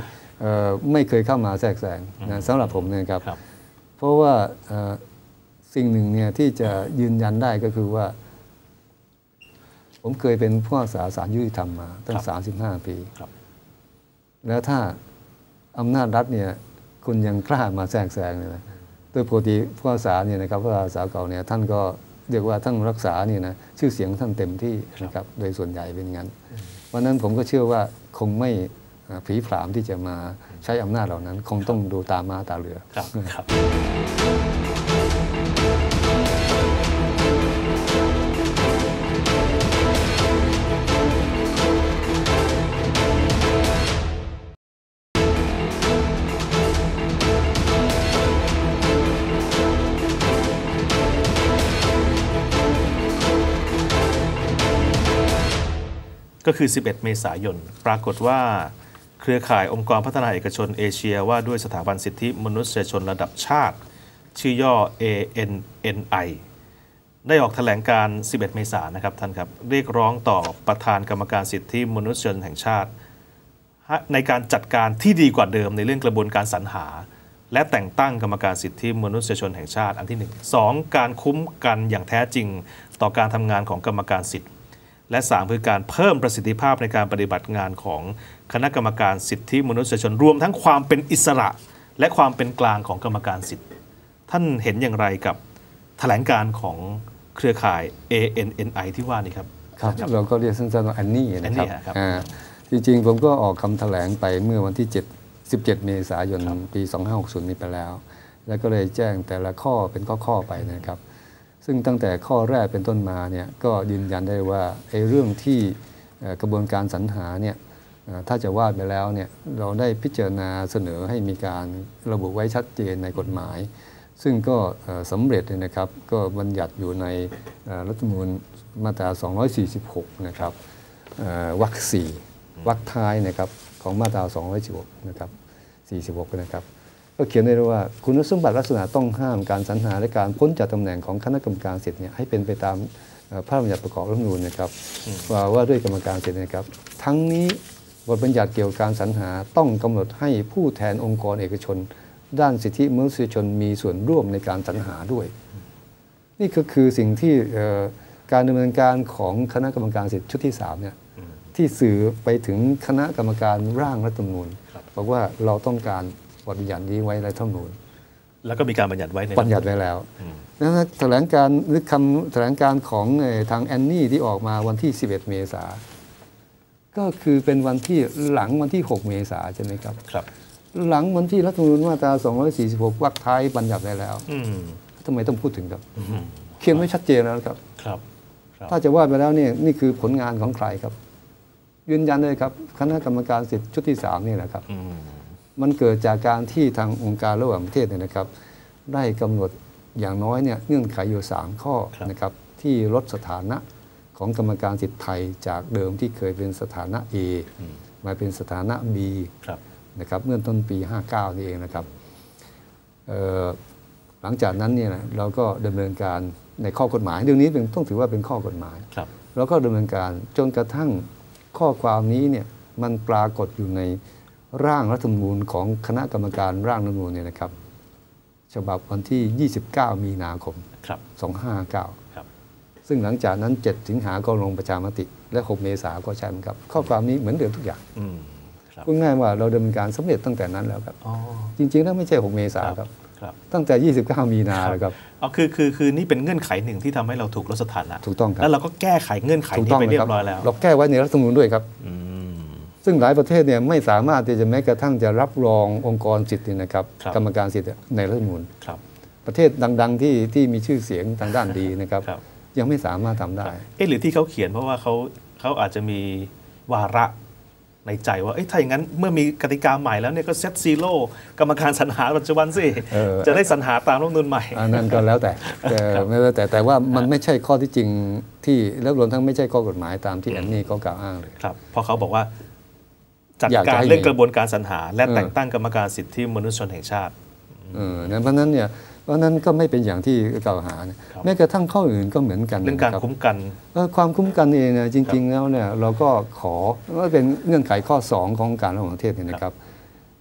ไม่เคยเข้ามาแทรกแซงนะสำหรับผมนะครับเพราะว่าสิ่งหนึ่งเนี่ยที่จะยืนยันได้ก็คือว่าผมเคยเป็นผู้พิพากษาศาลยุติธรรมมาตั้งสามสิบห้าปีแล้วถ้าอำนาจรัฐเนี่ยคุณยังกล้ามาแทรกแซงเลยนะโดยปกติผู้พิพากษาเนี่ยนะครับผู้พิพากษาเก่าเนี่ยท่านก็เรียกว่าท่านรักษาเนี่ยนะชื่อเสียงท่านเต็มที่นะครับโดยส่วนใหญ่เป็นอย่างนั้นเพราะนั้นผมก็เชื่อว่าคงไม่ผีผามที่จะมาใช้อำนาจเหล่านั้นคงต้องดูตาม้าตาเรือครับครับก็คือสิบเอ็ดเมษายนปรากฏว่าเครือข่ายองค์กรพัฒนาเอกชนเอเชียว่าด้วยสถาบันสิทธิมนุษยชนระดับชาติชื่อย่อ เอ เอ็น เอ็น ไอ ได้ออกแถลงการสิบเอ็ดเมษายนนะครับท่านครับเรียกร้องต่อประธานกรรมการสิทธิมนุษยชนแห่งชาติในการจัดการที่ดีกว่าเดิมในเรื่องกระบวนการสรรหาและแต่งตั้งกรรมการสิทธิมนุษยชนแห่งชาติอันที่หนึ่ง สอง การคุ้มกันอย่างแท้จริงต่อการทำงานของกรรมการสิทธิและสามคือการเพิ่มประสิทธิภาพในการปฏิบัติงานของคณะกรรมการสิทธิมนุษยชนรวมทั้งความเป็นอิสระและความเป็นกลางของกรรมการสิทธิท่านเห็นอย่างไรกับแถลงการของเครือข่าย เอ เอ็น เอ็น ไอ ที่ว่านี้ครับครับเราก็เรียกสั้นๆว่าอันนี้นะครับจริงๆผมก็ออกคำแถลงไปเมื่อวันที่สิบเจ็ดเมษายนปีสองพันห้าร้อยหกสิบนี้ไปแล้วแล้วก็เลยแจ้งแต่ละข้อเป็นข้อๆไปนะครับซึ่งตั้งแต่ข้อแรกเป็นต้นมาเนี่ยก็ยืนยันได้ว่าไอ้เรื่องที่กระบวนการสรรหาเนี่ยถ้าจะว่าไปแล้วเนี่ยเราได้พิจารณาเสนอให้มีการระบุไว้ชัดเจนในกฎหมายซึ่งก็สำเร็จเลยนะครับก็บัญญัติอยู่ในรัฐธรรมนูญมาตราสองร้อยสี่สิบหกนะครับวรรคสี่วรรคท้ายนะครับของมาตราสองร้อยสิบหกนะครับสี่สิบหกนะครับก็เขียนได้ว่าคุณสมบัติลักษณะต้องห้ามการสรรหาและการพ้นจากตำแหน่งของคณะกรรมการสิทธิ์เนี่ยให้เป็นไปตามพระราชบัญญัติประกอบรัฐธรรมนูญนะครับว่าว่าด้วยกรรมการสิทธิ์นะครับทั้งนี้บทบัญญัติเกี่ยวกับการสรรหาต้องกำหนดให้ผู้แทนองค์กรเอกชนด้านสิทธิมนุษยชนมีส่วนร่วมในการสรรหาด้วยนี่ก็คือสิ่งที่การดำเนินการของคณะกรรมการสิทธิชุดที่สามเนี่ยที่สื่อไปถึงคณะกรรมการร่างรัฐธรรมนูญบอกว่าเราต้องการบทบัญญัตินี้ไว้ในรัฐธรรมนูญแล้วก็มีการบัญญัติไว้ในบัญญัติไว้แล้วนั้นแถลงการหรือคำแถลงการของทางแอนนี่ที่ออกมาวันที่สิบเอ็ดเมษายนก็คือเป็นวันที่หลังวันที่หกเมษายนใช่ไหมครับครับหลังวันที่รัฐธรรมนูญมาตราสองร้อยสี่สิบหกวรรคท้ายบัญญัติไว้แล้วทำไมต้องพูดถึงครับเขียนไว้ชัดเจนแล้วครับครับถ้าจะว่าไปแล้วเนี่ยนี่คือผลงานของใครครับยืนยันเลยครับคณะกรรมการสิทธิชุดที่สามนี่แหละครับมันเกิดจากการที่ทางองค์การระหว่างประเทศเนี่ยนะครับได้กำหนดอย่างน้อยเนี่ยเงื่อนไขอยู่สามข้อนะครับที่ลดสถานะของกรรมการสิทธิไทยจากเดิมที่เคยเป็นสถานะ A มาเป็นสถานะ B นะครับเมื่อต้นปีห้าเก้านี่เองนะครับหลังจากนั้นเนี่ยเราก็ดำเนินการในข้อกฎหมายเรื่องนี้เป็นต้องถือว่าเป็นข้อกฎหมายเราก็ดำเนินการจนกระทั่งข้อความนี้เนี่ยมันปรากฏอยู่ในร่างรัฐธรรมนูญของคณะกรรมการร่างรัฐธรรมนูญเนี่ยนะครับฉบับวันที่ยี่สิบเก้ามีนาคมสองพันห้าร้อยห้าสิบเก้าซึ่งหลังจากนั้นเจ็ดสิงหาก็ลงประชามติและหกเมษาก็ใช่เหมือนกับข้อความนี้เหมือนเดิมทุกอย่างพูดง่ายว่าเราดำเนินการสำเร็จตั้งแต่นั้นแล้วครับจริงๆแล้วไม่ใช่หกเมษาครับตั้งแต่ยี่สิบเก้ามีนาแล้วครับอ๋อคือคือคือนี่เป็นเงื่อนไขหนึ่งที่ทำให้เราถูกลดสถานะถูกต้องครับแล้วเราก็แก้ไขเงื่อนไขนี้ไปเรียบร้อยแล้วเราแก้ไว้ในรัฐธรรมนูญด้วยครับซึ่งหลายประเทศเนี่ยไม่สามารถที่จะแม้กระทั่งจะรับรององค์กรสิทธิ์นะครับกรรมการสิทธิ์ในรัฐธรรมนูญประเทศดังๆที่ที่มีชื่อเสียงทางด้านดีนะครับยังไม่สามารถทำได้เอ๊ะหรือที่เขาเขียนเพราะว่าเขาเขาอาจจะมีวาระในใจว่าถ้าอย่างนั้นเมื่อมีกติกาใหม่แล้วเนี่ยก็เซตซีโร่กรรมการสรรหาปัจจุบันสิจะได้สรรหาตามรัฐธรรมนูญใหม่นั่นก็แล้วแต่ไม่แล้วแต่แต่ว่ามันไม่ใช่ข้อที่จริงที่แล้วรวมทั้งไม่ใช่ข้อกฎหมายตามที่แอนนี่เขากล่าวอ้างเลยครับเพราะเขาบอกว่าจัดการเรื่องกระบวนการสรรหาและแต่งตั้งกรรมการสิทธิมนุษยชนแห่งชาติเพราะนั้นเนี่ยเพราะนั้นก็ไม่เป็นอย่างที่กล่าวหาแม้กระทั่งข้ออื่นก็เหมือนกันเรื่องการคุ้มกันความคุ้มกันเองเนี่ยจริงๆแล้วเนี่ยเราก็ขอว่าเป็นเงื่อนไขข้อสองของการระหว่างประเทศเนี่ยนะครับ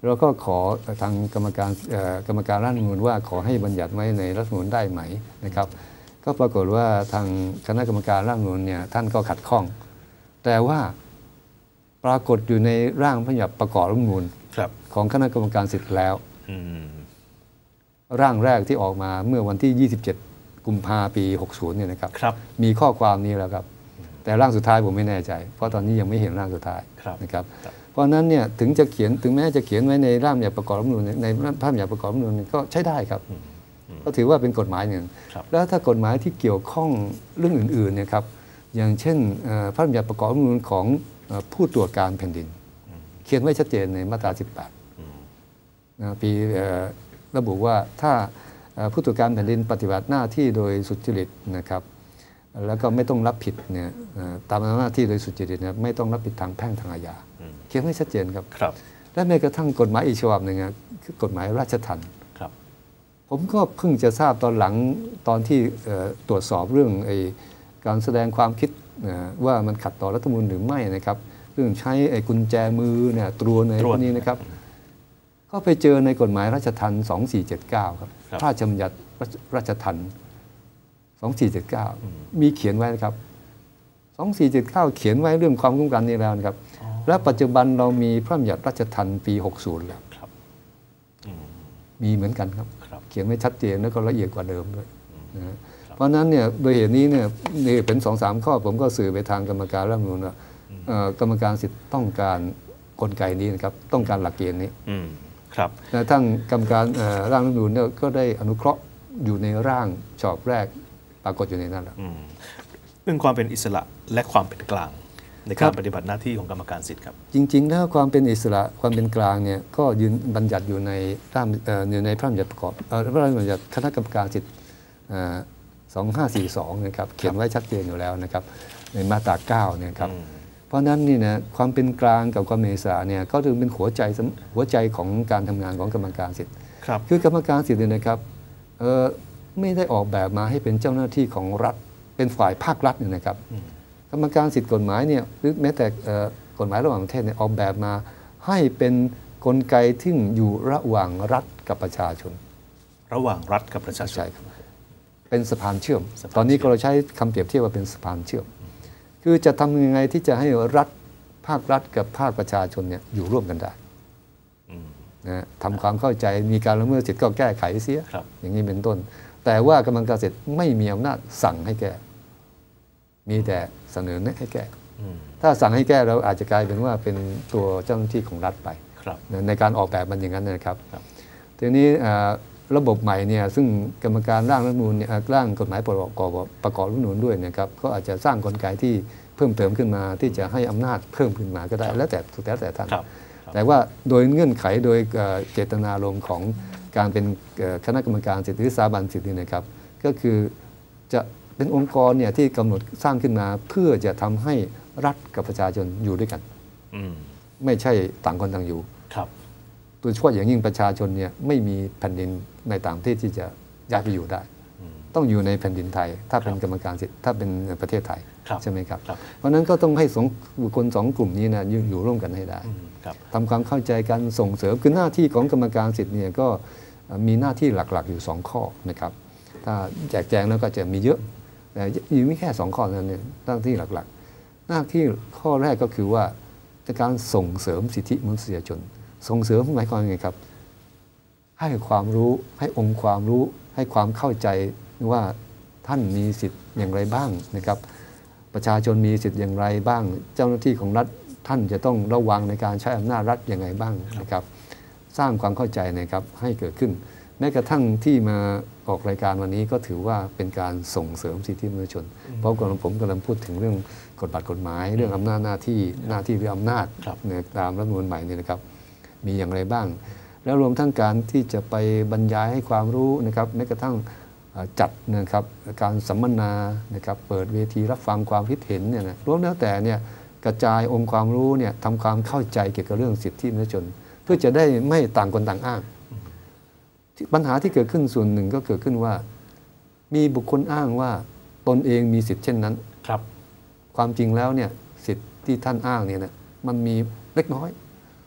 เราก็ขอทางกรรมการกรรมการร่างรัฐธรรมนูญว่าขอให้บัญญัติไว้ในรัฐธรรมนูญได้ไหมนะครับก็ปรากฏว่าทางคณะกรรมการร่างรัฐธรรมนูญเนี่ยท่านก็ขัดข้องแต่ว่าปรากฏอยู่ในร่างพระบัญญัติประกอบรัฐธรรมนูญของคณะกรรมการสิทธิ์แล้วร่างแรกที่ออกมาเมื่อวันที่ ยี่สิบเจ็ด กุมภาพันธ์ ปี หกสิบ เนี่ยนะครับมีข้อความนี้แล้วครับแต่ร่างสุดท้ายผมไม่แน่ใจเพราะตอนนี้ยังไม่เห็นร่างสุดท้ายนะครับเพราะนั้นเนี่ยถึงจะเขียนถึงแม้จะเขียนไว้ในร่างพระบัญญัติประกอบรัฐธรรมนูญในพระบัญญัติประกอบรัฐธรรมนูญก็ใช้ได้ครับก็ถือว่าเป็นกฎหมายหนึ่งแล้วถ้ากฎหมายที่เกี่ยวข้องเรื่องอื่นๆเนี่ยครับอย่างเช่นพระบัญญัติประกอบรัฐธรรมนูญของผู้ตรวจการแผ่นดินเขียนไว้ชัดเจนในมาตรา สิบแปด ปีระบุว่าถ้าผู้ตรวจการแผ่นดินปฏิบัติหน้าที่โดยสุจริตนะครับแล้วก็ไม่ต้องรับผิดเนี่ยตามหน้าที่โดยสุจริตนะไม่ต้องรับผิดทางแพ่งทางอาญาเขียนไว้ชัดเจนครับและแม้กระทั่งกฎหมายอีกฉบับหนึ่งคือกฎหมายราชทัณฑ์ผมก็เพิ่งจะทราบตอนหลังตอนที่ตรวจสอบเรื่องการแสดงความคิดว่ามันขัดต่อรัฐธรรมนูญหรือไม่นะครับเรื่องใช้กุญแจมือเนี่ยตรวจในพวกนี้นะครับก็ไปเจอในกฎหมายราชทัณฑ์สองสี่เจ็ดเก้าครับพระราชบัญญัติราชทัณฑ์สองสี่เจ็ดเก้ามีเขียนไว้นะครับสองสี่เจ็ดเก้าเขียนไว้เรื่องความคุ้มกันนี้แล้วนะครับและปัจจุบันเรามีพระบัญญัติราชทัณฑ์ปีหกสิบแล้วมีเหมือนกันครับเขียนไว้ชัดเจนแล้วก็ละเอียดกว่าเดิมด้วยนะเพราะนั้นเนี่ยโดยเหตุนี้เนี่ยนี่เป็นสองสามข้อผมก็สื่อไปทางกรรมการร่างรัฐธรรมนูญว่ากรรมการสิทธิ์ต้องการกลไกนี้นะครับต้องการหลักเกณฑ์นี้ครับทั้งกรรมการร่างรัฐธรรมนูญเนี่ยก็ได้อนุเคราะห์อยู่ในร่างฉบับแรกปรากฏอยู่ในนั้นแล้วเรื่องความเป็นอิสระและความเป็นกลางในการปฏิบัติหน้าที่ของกรรมการสิทธิ์ครับจริงๆแล้วความเป็นอิสระความเป็นกลางเนี่ยก็ยืนบัญญัติอยู่ในร่างอยู่ในพระบัญญัติประกอบพระราชบัญญัติคณะกรรมการสิทธิ์สองห้าสี่สองนะครับเขียนไว้ชัดเจนอยู่แล้วนะครับในมาตราเก้าเนี่ยครับเพราะนั้นนี่นะความเป็นกลางกับความเป็นอิสระเนี่ยก็ถึงเป็นหัวใจหัวใจของการทำงานของกรรมการสิทธิ์คือกรรมการสิทธิ์เนี่ยนะครับไม่ได้ออกแบบมาให้เป็นเจ้าหน้าที่ของรัฐเป็นฝ่ายภาครัฐเนี่ยนะครับกรรมการสิทธิกฎหมายเนี่ยหรือแม้แต่กฎหมายระหว่างประเทศเนี่ยออกแบบมาให้เป็นกลไกที่อยู่ระหว่างรัฐกับประชาชนระหว่างรัฐกับประชาชนเป็นสะพานเชื่อมตอนนี้ก็เราใช้คำเปรียบเทียบว่าเป็นสะพานเชื่อมคือจะทำยังไงที่จะให้รัฐภาครัฐกับภาคประชาชนเนี่ยอยู่ร่วมกันได้นะทำความเข้าใจมีการละเมิดสิทธิก็แก้ไขเสียอย่างนี้เป็นต้นแต่ว่ากรรมการสิทธิ์ไม่มีอำนาจสั่งให้แก้มีแต่เสนอแนะให้แก้ถ้าสั่งให้แก้เราอาจจะกลายเป็นว่าเป็นตัวเจ้าหน้าที่ของรัฐไปในการออกแบบมันอย่างนั้นนะครับทีนี้ระบบใหม่เนี่ยซึ่งกรรมการร่างรัฐธรรมนูญร่างกฎหมายประกอบประกอบรัฐธรรมนูญด้วยนะครับก็อาจจะสร้างกลไกที่เพิ่มเติมขึ้นมาที่จะให้อำนาจเพิ่มขึ้นมาก็ได้แล้วแต่แล้วแต่ท่านแต่ว่าโดยเงื่อนไขโดยเจตนารมณ์ของการเป็นคณะกรรมการสิทธิสถาบันสิทธินะครับก็คือจะเป็นองค์กรเนี่ยที่กำหนดสร้างขึ้นมาเพื่อจะทำให้รัฐกับประชาชนอยู่ด้วยกันไม่ใช่ต่างคนต่างอยู่โดยเฉพาะอย่างยิ่งประชาชนเนี่ยไม่มีแผ่นดินในต่างประเทศที่จะย้ายไปอยู่ได้ต้องอยู่ในแผ่นดินไทยถ้าเป็นกรรมการสิทธิ์ถ้าเป็นประเทศไทยใช่ไหมครับเพราะนั้นก็ต้องให้สองบุคคลสองกลุ่มนี้นะอยู่ร่วมกันให้ได้ทำความเข้าใจกันส่งเสริมคือหน้าที่ของกรรมการสิทธิ์เนี่ยก็มีหน้าที่หลักๆอยู่สองข้อนะครับถ้าแจกแจงแล้วก็จะมีเยอะแต่ยังไม่แค่สองข้อนั้นเนี่ยหน้าที่หลักๆหน้าที่ข้อแรกก็คือว่าการส่งเสริมสิทธิมนุษยชนส่งเสริมหมายความยังไงครับให้ความรู้ให้องค์ความรู้ให้ความเข้าใจว่าท่านมีสิทธิ์อย่างไรบ้างนะครับประชาชนมีสิทธิ์อย่างไรบ้างเจ้าหน้าที่ของรัฐท่านจะต้องระวังในการใช้อำนาจรัฐอย่างไรบ้างนะครับสร้างความเข้าใจนะครับให้เกิดขึ้นแม้กระทั่งที่มาออกรายการวันนี้ก็ถือว่าเป็นการส่งเสริมสิทธิมนุษยชนเพราะกำลังผมกำลังพูดถึงเรื่องกฎบัตรกฎหมายเรื่องอำนาจหน้าที่หน้าที่หรืออำนาจตามรัฐธรรมนูญใหม่นี่นะครับมีอย่างไรบ้างแล้วรวมทั้งการที่จะไปบรรยายให้ความรู้นะครับแม้กระทั่งจัดนะครับการสัมมนานะครับเปิดเวทีรับฟังความคิดเห็นเนี่ยนะรวมแล้วแต่เนี่ยกระจายองค์ความรู้เนี่ยทำความเข้าใจเกี่ยวกับเรื่องสิทธิมนุษยชนเพื่อจะได้ไม่ต่างคนต่างอ้างปัญหาที่เกิดขึ้นส่วนหนึ่งก็เกิดขึ้นว่ามีบุคคลอ้างว่าตนเองมีสิทธิ์เช่นนั้นครับความจริงแล้วเนี่ยสิทธิ์ที่ท่านอ้างเนี่ยนะมันมีเล็กน้อย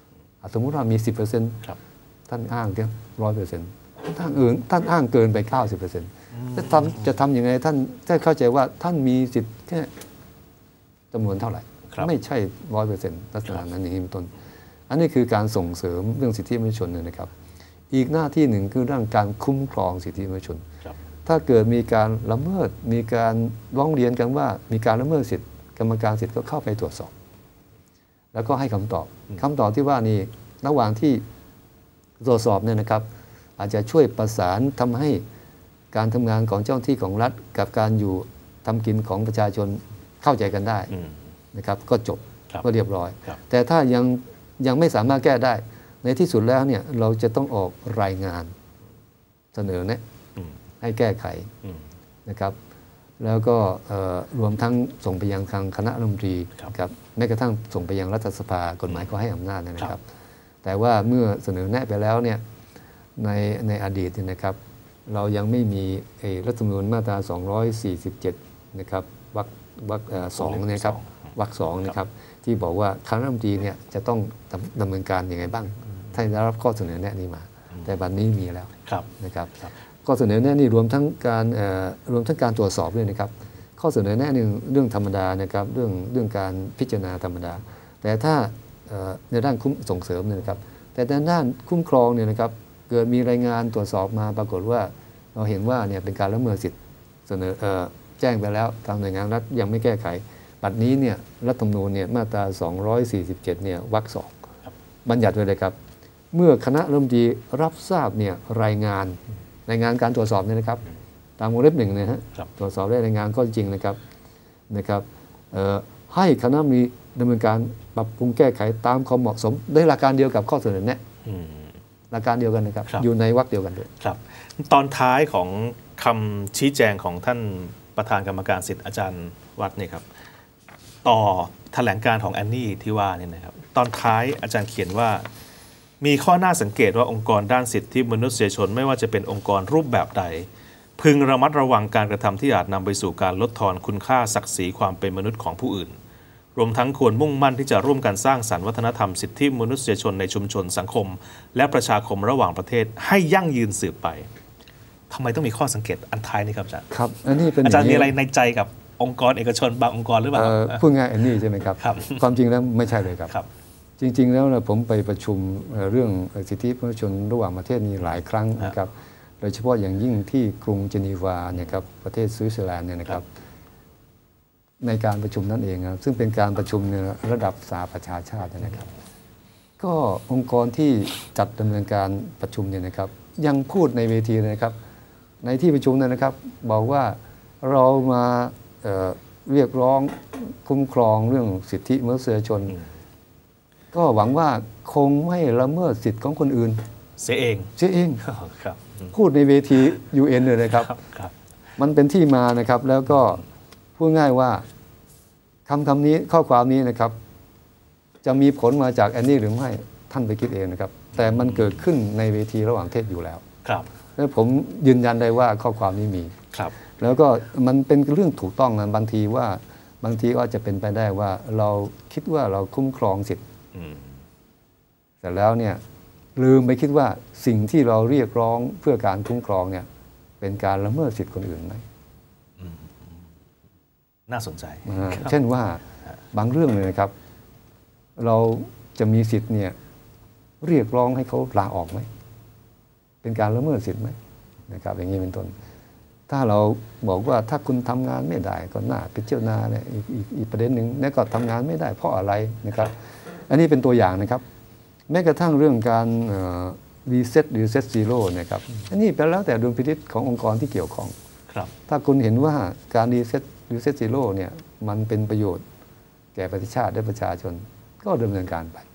สมมุติว่ามี สิบเปอร์เซ็นต์ครับท่านอ้างเท่าร้อยเปอร์เซ็นต์ท่านอื่นท่านอ้างเกินไป เก้าสิบเปอร์เซ็นต์ จะทำจะทำยังไงท่านจะเข้าใจว่าท่านมีสิทธิ์แค่จำนวนเท่าไหร่ไม่ใช่ร้อยเปอร์เซ็นต์ลักษณะนั้นอย่างนี้เป็นต้นอันนี้คือการส่งเสริมเรื่องสิทธิมนุษยชนนะครับอีกหน้าที่หนึ่งคือเรื่องการคุ้มครองสิทธิมนุษยชนถ้าเกิดมีการละเมิดมีการร้องเรียนกันว่ามีการละเมิดสิทธิกรรมการสิทธิ์ก็เข้าไปตรวจสอบแล้วก็ให้คำตอบคำตอบที่ว่านี่ระหว่างที่ตรวจสอบเนี่ยนะครับอาจจะช่วยประสานทำให้การทำงานของเจ้าหน้าที่ของรัฐกับการอยู่ทำกินของประชาชนเข้าใจกันได้นะครับก็จบก็เรียบร้อยแต่ถ้ายังยังไม่สามารถแก้ได้ในที่สุดแล้วเนี่ยเราจะต้องออกรายงานเสนอแนะให้แก้ไขนะครับแล้วก็รวมทั้งส่งไปยังทางคณะรัฐมนตรีครับแม้กระทั่งส่งไปยังรัฐสภากฎหมายก็ให้อำนาจนะครับแต่ว่าเมื่อเสนอแนะไปแล้วเนี่ยในในอดีตนะครับเรายังไม่มีรัฐธรรมนูญมาตราสองร้อยสี่สิบเจ็ดนะครับวรรควรรคสองนะครับวรรคสองนะครับที่บอกว่าคณะรัฐมนตรีเนี่ยจะต้องดำเนินการยังไงบ้างถ้าได้รับข้อเสนอแนะนี้มาแต่บัดนี้มีแล้วนะครับข้อเสนอแนะนี่รวมทั้งการรวมทั้งการตรวจสอบด้วยนะครับข้อเสนอแนะหนึ่งเรื่องธรรมดานะครับเรื่องเรื่องการพิจารณาธรรมดาแต่ถ้าในด้านคุ้มส่งเสริมเนี่ยนะครับแต่ในด้านคุ้มครองเนี่ยนะครับเกิดมีรายงานตรวจสอบมาปรากฏว่าเราเห็นว่าเนี่ยเป็นการละเมิดสิทธิ์เสนอแจ้งไปแล้วทางหน่วยงานรัฐยังไม่แก้ไขบัดนี้เนี่ยรัฐธรรมนูญเนี่ยมาตราสองร้อยสี่สิบเจ็ดเนี่ยวรรคสองบัญญัติไว้เลยครับเมื่อคณะรัฐมนตรีรับทราบเนี่ยรายงานรายงานการตรวจสอบเนี่ยนะครับตามวงเล็บหนึ่งนะฮะตรวจสอบได้รายงานข้อจริงนะครับนะครับให้คณะมีดำเนินการปรับปรุงแก้ไขตามความเหมาะสมได้หลักการเดียวกับข้อเสนอแนะหลักการเดียวกันนะครับอยู่ในวรรคเดียวกันด้วยครับตอนท้ายของคำชี้แจงของท่านประธานกรรมการสิทธิ์อาจารย์วัดนี่ครับต่อแถลงการของแอนนี่ที่ว่านี่นะครับตอนท้ายอาจารย์เขียนว่ามีข้อน่าสังเกตว่าองค์กรด้านสิทธิมนุษยชนไม่ว่าจะเป็นองค์กรรูปแบบใดพึงระมัดระวังการกระทำที่อาจนำไปสู่การลดทอนคุณค่าศักดิ์ศรีความเป็นมนุษย์ของผู้อื่นรวมทั้งควรมุ่งมั่นที่จะร่วมกันสร้างสรรค์วัฒนธรรมสิทธิมนุษยชนในชุมชนสังคมและประชาคมระหว่างประเทศให้ยั่งยืนสืบไปทำไมต้องมีข้อสังเกตอันท้ายนี้ครับอาจารย์ครับอันนี้เป็นอาจารย์มีอะไรในใจกับองค์กรเอกชนบางองค์กรหรือเปล่าพูดง่ายอันนี้ใช่ไหมครับความจริงแล้วไม่ใช่เลยครับจริงๆแล้วผมไปประชุมเรื่องสิทธิมนุษยชนระหว่างประเทศนี้หลายครั้งนะครับโดยเฉพาะอย่างยิ่งที่กรุงเจนีวาเนี่ยครับประเทศสวิตเซอร์แลนด์เนี่ยนะครับในการประชุมนั่นเองครับซึ่งเป็นการประชุมในระดับสหประชาชาตินะครับก็องค์กรที่จัดดำเนินการประชุมเนี่ยนะครับยังพูดในเวทีเลยนะครับในที่ประชุมนะครับบอกว่าเรามาเอ่อเรียกร้องคุ้มครองเรื่องสิทธิมนุษยชนก็หวังว่าคงไม่ละเมิดสิทธิของคนอื่นเสียเองเสียเองพูดในเวที ยู เอ็น เลยนะครับมันเป็นที่มานะครับแล้วก็พูดง่ายว่าคำคำนี้ข้อความนี้นะครับจะมีผลมาจากแอนนี่หรือไม่ท่านไปคิดเองนะครับแต่มันเกิดขึ้นในเวทีระหว่างเทศอยู่แล้วแล้วผมยืนยันได้ว่าข้อความนี้มีแล้วก็มันเป็นเรื่องถูกต้องนะบางทีว่าบางทีก็จะเป็นไปได้ว่าเราคิดว่าเราคุ้มครองสิทธิ์แต่แล้วเนี่ยลืมไปคิดว่าสิ่งที่เราเรียกร้องเพื่อการคุ้มครองเนี่ยเป็นการละเมิดสิทธิ์คนอื่นไหมน่าสนใจเช่นว่าบางเรื่องเลยนะครับเราจะมีสิทธิ์เนี่ยเรียกร้องให้เขาลาออกไหมเป็นการละเมิดสิทธิ์ไหมนะครับอย่างนี้เป็นต้นถ้าเราบอกว่าถ้าคุณทำงานไม่ได้ก็น่าพิจารณาเนี่ยอีกอีกประเด็นหนึ่งแล้วก็ทำงานไม่ได้เพราะอะไรนะครับอันนี้เป็นตัวอย่างนะครับแม้กระทั่งเรื่องการรีเซ็ตหรือเซ็ตซีโร่นะครับอันนี้เป็นแล้วแต่ดุลพินิจขององค์กรที่เกี่ยวข้องถ้าคุณเห็นว่าการรีเซ็ตหรือเซ็ตซีโร่เนี่ยมันเป็นประโยชน์แก่ประเทศชาติและประชาชนก็ดำเนินการไป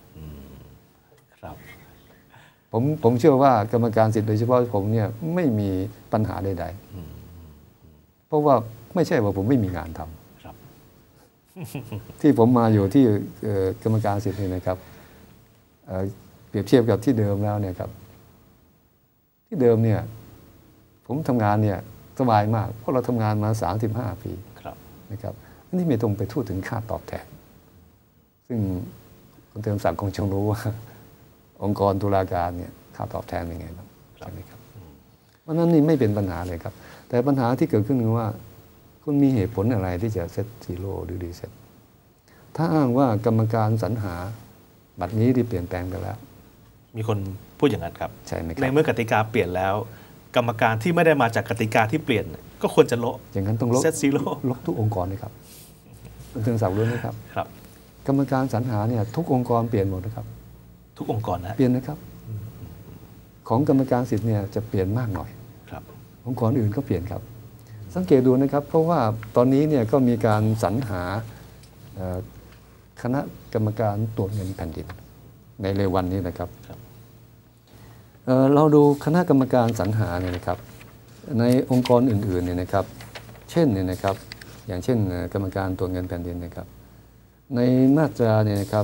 ผมผมเชื่อว่ากรรมการสิทธิ์โดยเฉพาะผมเนี่ยไม่มีปัญหาใดๆเพราะว่าไม่ใช่ว่าผมไม่มีงานทำที่ผมมาอยู่ที่กรรมการสิทธิ์นี่นะครับเปรียบเทียบกับที่เดิมแล้วเนี่ยครับที่เดิมเนี่ยผมทำงานเนี่ยสบายมากเพราะเราทำงานมาสามสิบห้าปีนะครับอันนี้ไม่ต้องไปพูดถึงค่าตอบแทนซึ่งคุณเติมศักดิ์คงจะรู้ว่าองค์กรตุลาการเนี่ยค่าตอบแทนเป็นไงบ้างใช่ไหมครับเพราะนั้นนี่ไม่เป็นปัญหาเลยครับแต่ปัญหาที่เกิดขึ้นคือว่าคุณมีเหตุผลอะไรที่จะเซตซีโร่หรือรีเซ็ตถ้าอ้างว่ากรรมการสรรหาบัตรนี้ที่เปลี่ยนแปลงไปแล้วมีคนพูดอย่างนั้นครับใช่ไหมครับในเมื่อกติกาเปลี่ยนแล้วกรรมการที่ไม่ได้มาจากกติกาที่เปลี่ยนก็ควรจะลบอย่างนั้นต้องลบเซตซีโร่ลบทุกองค์กรเลยครับคุณเตือนศักดิ์รู้ไหมครับครับกรรมการสรรหาเนี่ยทุกองค์กรเปลี่ยนหมดนะครับทุกองค์กรนะเปลี่ยนนะครับของกรรมการสิทธิ์เนี่ยจะเปลี่ยนมากหน่อยครับองค์กรอื่นก็เปลี่ยนครับสังเกตดูนะครับเพราะว่าตอนนี้เนี่ยก็มีการสรรหาคณะกรรมการตรวจเงินแผ่นดินในเร็ววันนี้นะครับเเราดูคณะกรรมการสรรหาเนี่ยนะครับในองค์กรอื่นๆเนี่ยนะครับเช่นเนี่ยนะครับอย่างเช่นกรรมการตรวจเงินแผ่นดินนะครับในมาตราเนี่ยนะครับ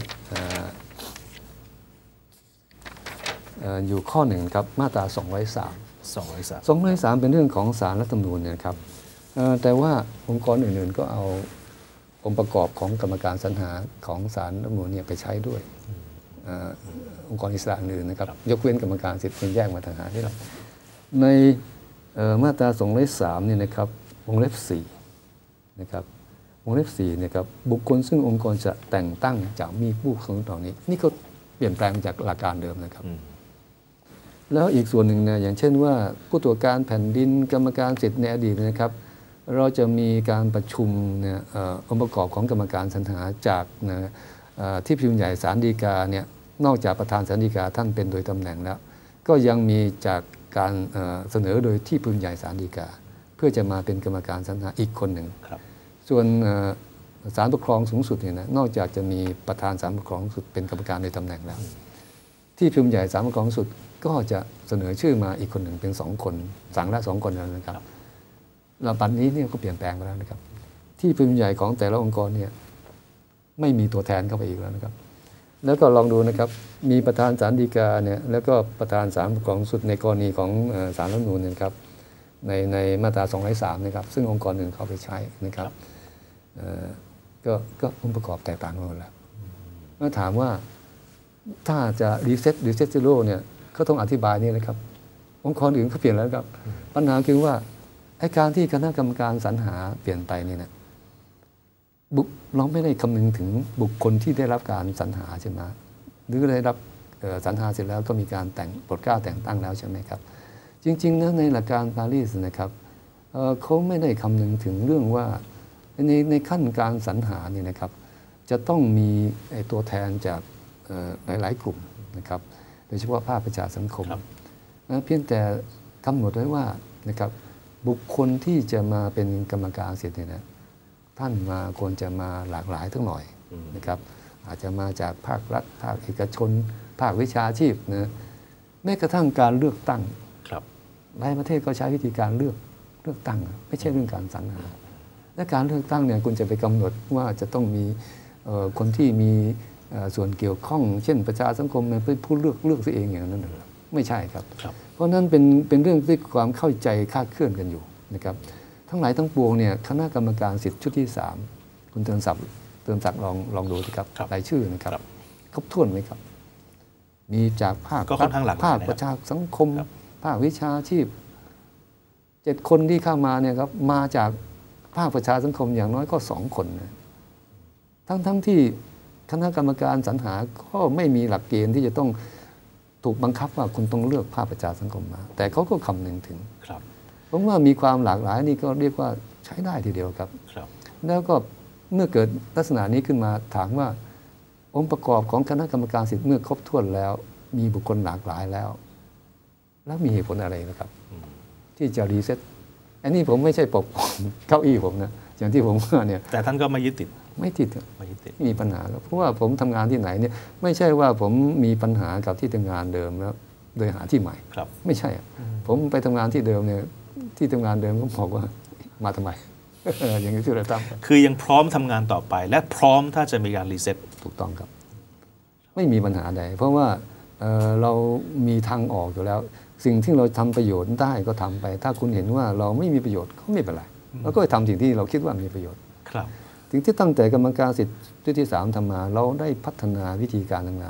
อยู่ข้อหนึ่งครับมาตราสองร้อยสามสองร้อยสามสองร้อยสามเป็นเรื่องของศาลรัฐธรรมนูญเนี่ยครับแต่ว่าองค์กรอื่นๆก็เอาองค์ประกอบของกรรมการสรรหาของศาลรัฐธรรมนูญเนี่ยไปใช้ด้วยองค์กรอิสระอื่นนะครับยกเว้นกรรมการสิทธิ์เป็นแยกมาต่างหากนี่แหละในมาตราสองร้อยสามเนี่ยนะครับวงเล็บสี่นะครับวงเล็บสี่เนี่ยครับบุคคลซึ่งองค์กรจะแต่งตั้งจะมีผู้สมต่อนี้นี่ก็เปลี่ยนแปลงจากหลักการเดิมนะครับแล้วอีกส่วนหนึ่งเนี่ยอย่างเช่นว่าผู้ตรวจการแผ่นดินกรรมการสิทธิ์ในอดีตนะครับเราจะมีการประชุมเนี่ยองค์ประกอบของกรรมการสรรหาจากนะที่ประชุมใหญ่ศาลฎีกาเนี่ยนอกจากประธานศาลฎีกาท่านเป็นโดยตำแหน่งแล้วก็ยังมีจากการเสนอโดยที่ประชุมใหญ่ศาลฎีกาเพื่อจะมาเป็นกรรมการสรรหาอีกคนหนึ่งส่วนศาลปกครองสูงสุดเนี่ยนะนอกจากจะมีประธานศาลปกครองสูงสุดเป็นกรรมการโดยตำแหน่งแล้วที่ประชุมใหญ่ศาลปกครองสูงสุดก็จะเสนอชื่อมาอีกคนหนึ่งเป็นสองคนสั่งละสองคนแล้วนะครับเราปัจจุบันนี้เนี่ยก็เปลี่ยนแปลงไปแล้วนะครับที่ประชุมใหญ่ของแต่ละองค์กรเนี่ยไม่มีตัวแทนเข้าไปอีกแล้วนะครับแล้วก็ลองดูนะครับมีประธานศาลฎีกาเนี่ยแล้วก็ประธานศาลปกครองสูงสุดในกรณีของศาลรัฐธรรมนูญนะครับในในมาตราสองร้อยสามนะครับซึ่งองค์กรหนึ่งเข้าไปใช้นะครับก็ก็องค์ประกอบแตกต่างกันหมดแล้วเมื่อถามว่าถ้าจะรีเซ็ตรีเซ็ตซีโร่เนี่ยก็ต้องอธิบายนี่นะครับองค์กรอื่นเขาเปลี่ยนแล้วครับปัญหาคือว่าไอ้การที่คณะกรรมการสรรหาเปลี่ยนไปนี่นะบุคเราไม่ได้คำนึงถึงบุคคลที่ได้รับการสรรหาใช่ไหมหรือได้รับสรรหาเสร็จแล้วก็มีการแต่งโปรดเกล้าแต่งตั้งแล้วใช่ไหมครับจริงๆนะในหลักการปารีสนะครับเขาไม่ได้คำนึงถึงเรื่องว่าในในขั้นการสรรหาเนี่ยนะครับจะต้องมีตัวแทนจากหลายๆกลุ่มนะครับโดยเฉพาะภาคประชาสังคมนะเพียงแต่กำหนดไว้ว่านะครับบุคคลที่จะมาเป็นกรรมการสิทธิ์เนี่ยนะท่านมาควรจะมาหลากหลายทั้งหน่อยนะครับอาจจะมาจากภาครัฐภาคเอกชนภาควิชาชีพนะแม้กระทั่งการเลือกตั้งหลายประเทศก็ใช้วิธีการเลือกเลือกตั้งไม่ใช่เรื่องการสรรหาและการเลือกตั้งเนี่ยคุณจะไปกำหนดว่าจะต้องมีคนที่มีส่วนเกี่ยวข้องเช่นประชาสังคมเป็นผู้เลือกเลือกตัวเองอย่างนั้นหรือไม่ใช่ครับเพราะนั้นเป็นเป็นเรื่องที่ความเข้าใจคลาดเคลื่อนกันอยู่นะครับทั้งหลายทั้งปวงเนี่ยคณะกรรมการสิทธิ์ชุดที่สามคุณเตือนศักดิ์เตือนศักดิ์ลองลองดูสิครับรายชื่อนะครับครบถ้วนไหมครับมีจากภาคภาคประชาสังคมภาควิชาชีพเจ็ดคนที่เข้ามาเนี่ยครับมาจากภาคประชาสังคมอย่างน้อยก็สองคนนะทั้งทั้งที่คณะกรรมการสรรหาก็ไม่มีหลักเกณฑ์ที่จะต้องถูกบังคับว่าคุณต้องเลือกภาคประชาสังคมมาแต่เขาก็คำนึงถึงผมว่ามีความหลากหลายนี่ก็เรียกว่าใช้ได้ทีเดียวครับแล้วก็เมื่อเกิดลักษณะนี้ขึ้นมาถามว่าองค์ประกอบของคณะกรรมการสิทธิ์เมื่อครบถ้วนแล้วมีบุคคลหลากหลายแล้วแล้วมีเหตุผลอะไรนะครับที่จะรีเซ็ตอันนี้ผมไม่ใช่ปกเก้าอี้ผมนะอย่างที่ผมว่าเนี่ยแต่ท่านก็ไม่ยึดติดไม่ติดไม่ติดมีปัญหาเพราะว่าผมทำงานที่ไหนเนี่ยไม่ใช่ว่าผมมีปัญหากับที่ทำงานเดิมแล้วโดยหาที่ใหม่ไม่ใช่ผมไปทำงานที่เดิมเนี่ยที่ทำงานเดิมก็บอกว่ามาทำไมอย่างนี้ที่เราตั้งคือยังพร้อมทำงานต่อไปและพร้อมถ้าจะมีการรีเซ็ตถูกต้องครับไม่มีปัญหาใดเพราะว่าเเรามีทางออกอยู่แล้วสิ่งที่เราทำประโยชน์ได้ก็ทำไปถ้าคุณเห็นว่าเราไม่มีประโยชน์ก็ไม่เป็นไรเราก็ทำสิ่งที่เราคิดว่ามีประโยชน์ครับสิ่งที่ตั้งแต่กรรมการสิทธิ์ที่สามทำมาเราได้พัฒนาวิธีการทำงานเนี่ย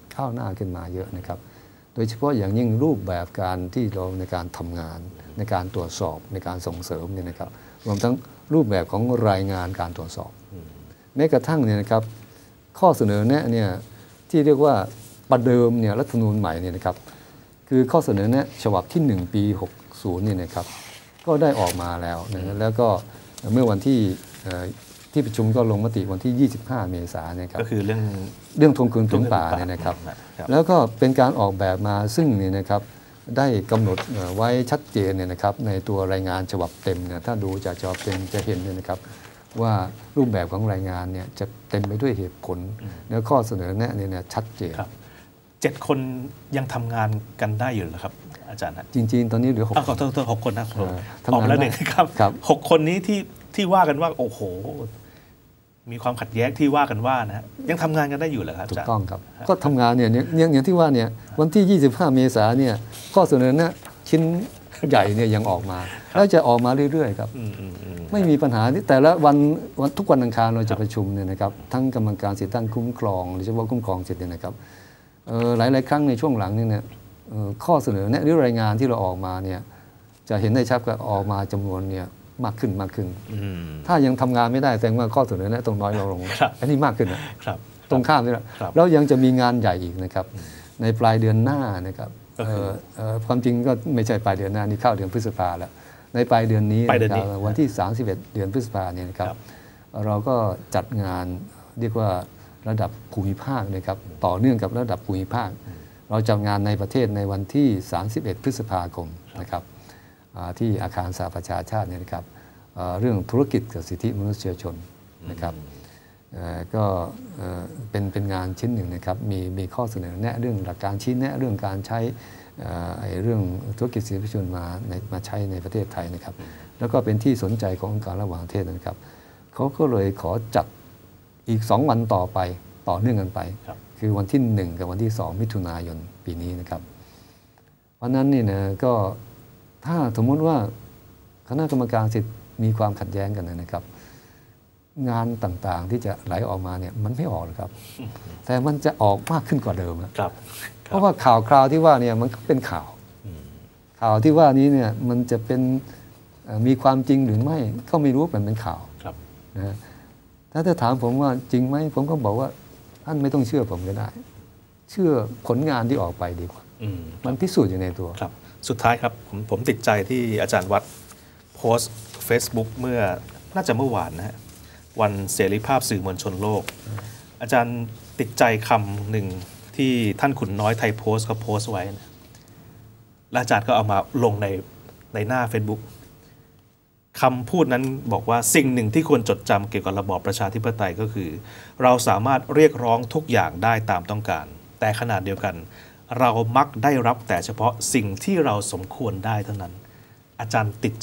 ก้าวหน้าขึ้นมาเยอะนะครับโดยเฉพาะอย่างยิ่งรูปแบบการที่เราในการทำงานในการตรวจสอบในการส่งเสริมเนี่ยนะครับรวมทั้งรูปแบบของรายงานการตรวจสอบแม้กระทั่งเนี่ยนะครับข้อเสนอแนะเนี่ยที่เรียกว่าประเดิมเนี่ยรัฐธรรมนูญใหม่เนี่ยนะครับคือข้อเสนอแนะฉบับที่หนึ่งปีหกสิบเนี่ยนะครับก็ได้ออกมาแล้วนะแล้วก็เมื่อวันที่ที่ประชุมก็ลงมติวันที่ยี่สิบห้าเมษายนนะครับก็คือเรื่องเรื่องทวงคืนผืนป่าเนี่ยนะครับแล้วก็เป็นการออกแบบมาซึ่งเนี่ยนะครับได้กำหนดไว้ชัดเจนเนี่ยนะครับในตัวรายงานฉบับเต็มเนี่ยถ้าดูจากฉบับเต็มจะเห็นเนี่ยนะครับว่ารูปแบบของรายงานเนี่ยจะเต็มไปด้วยเหตุผลและข้อเสนอแนะเนี่ยชัดเจนเจ็ดคนยังทำงานกันได้อยู่เหรอครับอาจารย์จริงๆตอนนี้เหลือหกขอโทษหกคนนะออกแล้วหนึ่งครับหกคนนี้ที่ที่ว่ากันว่าโอ้โหมีความขัดแย้งที่ว่ากันว่านะยังทำงานกันได้อยู่เหรอครับถูกต้องครับก็ทำงานเนี่ยอย่างที่ว่าเนี่ยวันที่ยี่สิบห้าเมษายนเนี่ยข้อเสนอแนะชิ้นใหญ่เนี่ยยังออกมาแล้วจะออกมาเรื่อยๆครับไม่มีปัญหาที่แต่ละวันวันทุกวันอังคารเราจะประชุมเนี่ยนะครับทั้งกรรมการสิทธิด้านคุ้มครองโดยเฉพาะคุ้มครองสิทธิเนี่ยนะครับหลายๆครั้งในช่วงหลังเนี่ยข้อเสนอแนะหรือรายงานที่เราออกมาเนี่ยจะเห็นได้ชัดว่าออกมาจำนวนเนี่ยมากขึ้นมากขึ้นถ้ายังทำงานไม่ได้แสดงว่าข้อเสนอแนะตรงน้อยลงลงอันนี้มากขึ้นนะตรงข้ามนี่แหละแล้วยังจะมีงานใหญ่อีกนะครับในปลายเดือนหน้านะครับความจริงก็ไม่ใช่ปลายเดือนหน้านี่เข้าเดือนพฤษภาแล้วในปลายเดือนนี้วันที่สามสิบเอ็ดเดือนพฤษภาเนี่ยนะครับเราก็จัดงานเรียกว่าระดับภูมิภาคนะครับต่อเนื่องกับระดับภูมิภาคเราจัดงานในประเทศในวันที่สามสิบเอ็ดพฤษภาคมนะครับที่อาคารสหประชาชาติเนี่ยนะครับเรื่องธุรกิจกับสิทธิมนุษยชนนะครับก็เป็นเป็นงานชิ้นหนึ่งนะครับมีมีข้อเสนอแนะเรื่องหลักการชี้แนะเรื่องการใช้เรื่องธุรกิจสิทธิมนุษยชนมาในมาใช้ในประเทศไทยนะครับแล้วก็เป็นที่สนใจขององค์การระหว่างประเทศนะครับเขาก็เลยขอจัดอีกสองวันต่อไปต่อเนื่องกันไปคือวันที่หนึ่งกับวันที่สองมิถุนายนปีนี้นะครับเพราะนั้นนี่นะก็ถ้าสมมติว่าคณะกรรมการสิทธิ์มีความขัดแย้งกันนะครับงานต่างๆที่จะไหลออกมาเนี่ยมันไม่ออกหรอกครับแต่มันจะออกมากขึ้นกว่าเดิมครับเพราะว่าข่าวคราวที่ว่าเนี่ยมันเป็นข่าวข่าวที่ว่านี้เนี่ยมันจะเป็นมีความจริงหรือไม่ก็ไม่รู้มันเป็นข่าวนะถ้าจะถามผมว่าจริงไหมผมก็บอกว่าท่านไม่ต้องเชื่อผมก็ได้เชื่อผลงานที่ออกไปดีกว่ามันพิสูจน์อยู่ในตัวครับสุดท้ายครับผมผมติดใจที่อาจารย์วัดโพสต์ Facebook เมื่อน่าจะเมื่อวานนะฮะวันเสรีภาพสื่อมวลชนโลกอาจารย์ติดใจคำหนึ่งที่ท่านขุนน้อยไทยโพสต์เขาโพสต์ไว้นะและอาจารย์ก็เอามาลงในในหน้า Facebook คำพูดนั้นบอกว่าสิ่งหนึ่งที่ควรจดจำเกี่ยวกับระบอบประชาธิปไตยก็คือเราสามารถเรียกร้องทุกอย่างได้ตามต้องการแต่ขณะเดียวกันเรามักได้รับแต่เฉพาะสิ่งที่เราสมควรได้เท่านั้นอาจารย์ติดใจ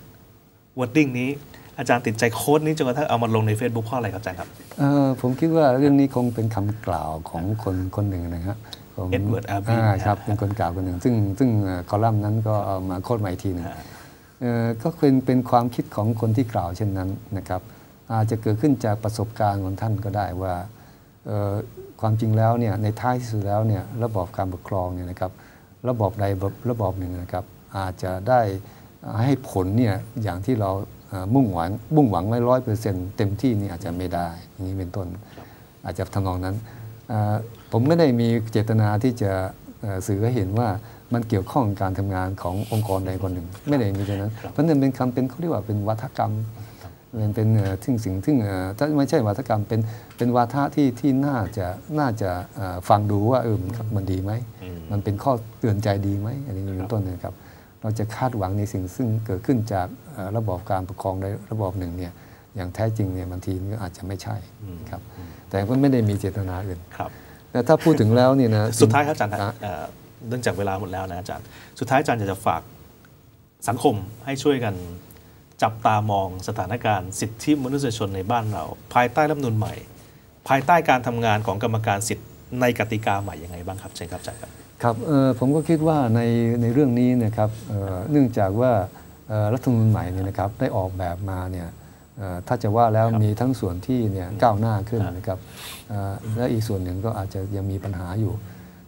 wording นี้อาจารย์ติดใจโค้ดนี้จนกระทั่งเอามาลงใน Facebook เพราะอะไรครับอาจารย์ครับผมคิดว่าเรื่องนี้คงเป็นคำกล่าวของคนคนหนึ่งนะครับเอ็ดเวิร์ดอาร์บีครับเป็นคนกล่าวคนหนึ่งซึ่งซึ่งคอลัมน์นั้นก็เอามาโค้ดใหม่ทีนึงก็เป็นเป็นความคิดของคนที่กล่าวเช่นนั้นนะครับอาจจะเกิดขึ้นจากประสบการณ์ของท่านก็ได้ว่าความจริงแล้วเนี่ยในท้ายที่สุดแล้วเนี่ยระบอบการปกครองเนี่ยนะครับระบอบใดระบอบหนึ่งนะครับอาจจะได้ให้ผลเนี่ยอย่างที่เรามุ่งหวังมุ่งหวังไว้ร้อยเปอร์เซ็นต์เต็มที่นี่อาจจะไม่ได้อย่างนี้เป็นต้นอาจจะทำนองนั้นผมไม่ได้มีเจตนาที่จะสื่อให้เห็นว่ามันเกี่ยวข้องกับการทำงานขององค์กรใดคนหนึ่งไม่ได้มีเช่นนั้นเพราะนั่นเป็นคำเป็นเขาเรียกว่าเป็นวัฒกรรมเป็นเป็นทึ่งสิ่งทึ่งถ้าไม่ใช่วัฒกรรมเป็นเป็นวาทะที่ที่น่าจะน่าจะฟังดูว่าเออมันดีไหมมันเป็นข้อเตือนใจดีไหมอันนี้เป็นต้นนะครับเราจะคาดหวังในสิ่งซึ่งเกิดขึ้นจากระบอบการปกครองในระบอบหนึ่งเนี่ยอย่างแท้จริงเนี่ยบางทีก็อาจจะไม่ใช่ครับแต่ก็ไม่ได้มีเจตนาอื่นแต่ถ้าพูดถึงแล้วเนี่ยนะสุดท้ายครับอาจารย์เนื่องจากเวลาหมดแล้วนะอาจารย์สุดท้ายอาจารย์จะฝากสังคมให้ช่วยกันจับตามองสถานการณ์สิทธิมนุษยชนในบ้านเราภายใต้รัฐธรรมนูญใหม่ภายใต้การทำงานของกรรมการสิทธิ์ในกติกาใหม่ยังไงบ้างครับเชิญครับอาจารย์ครับครับผมก็คิดว่าในในเรื่องนี้นะครับเนื่องจากว่ารัฐธรรมนูญใหม่เนี่ยนะครับได้ออกแบบมาเนี่ยถ้าจะว่าแล้วมีทั้งส่วนที่เนี่ยก้าวหน้าขึ้นนะครับและอีกส่วนหนึ่งก็อาจจะยังมีปัญหาอยู่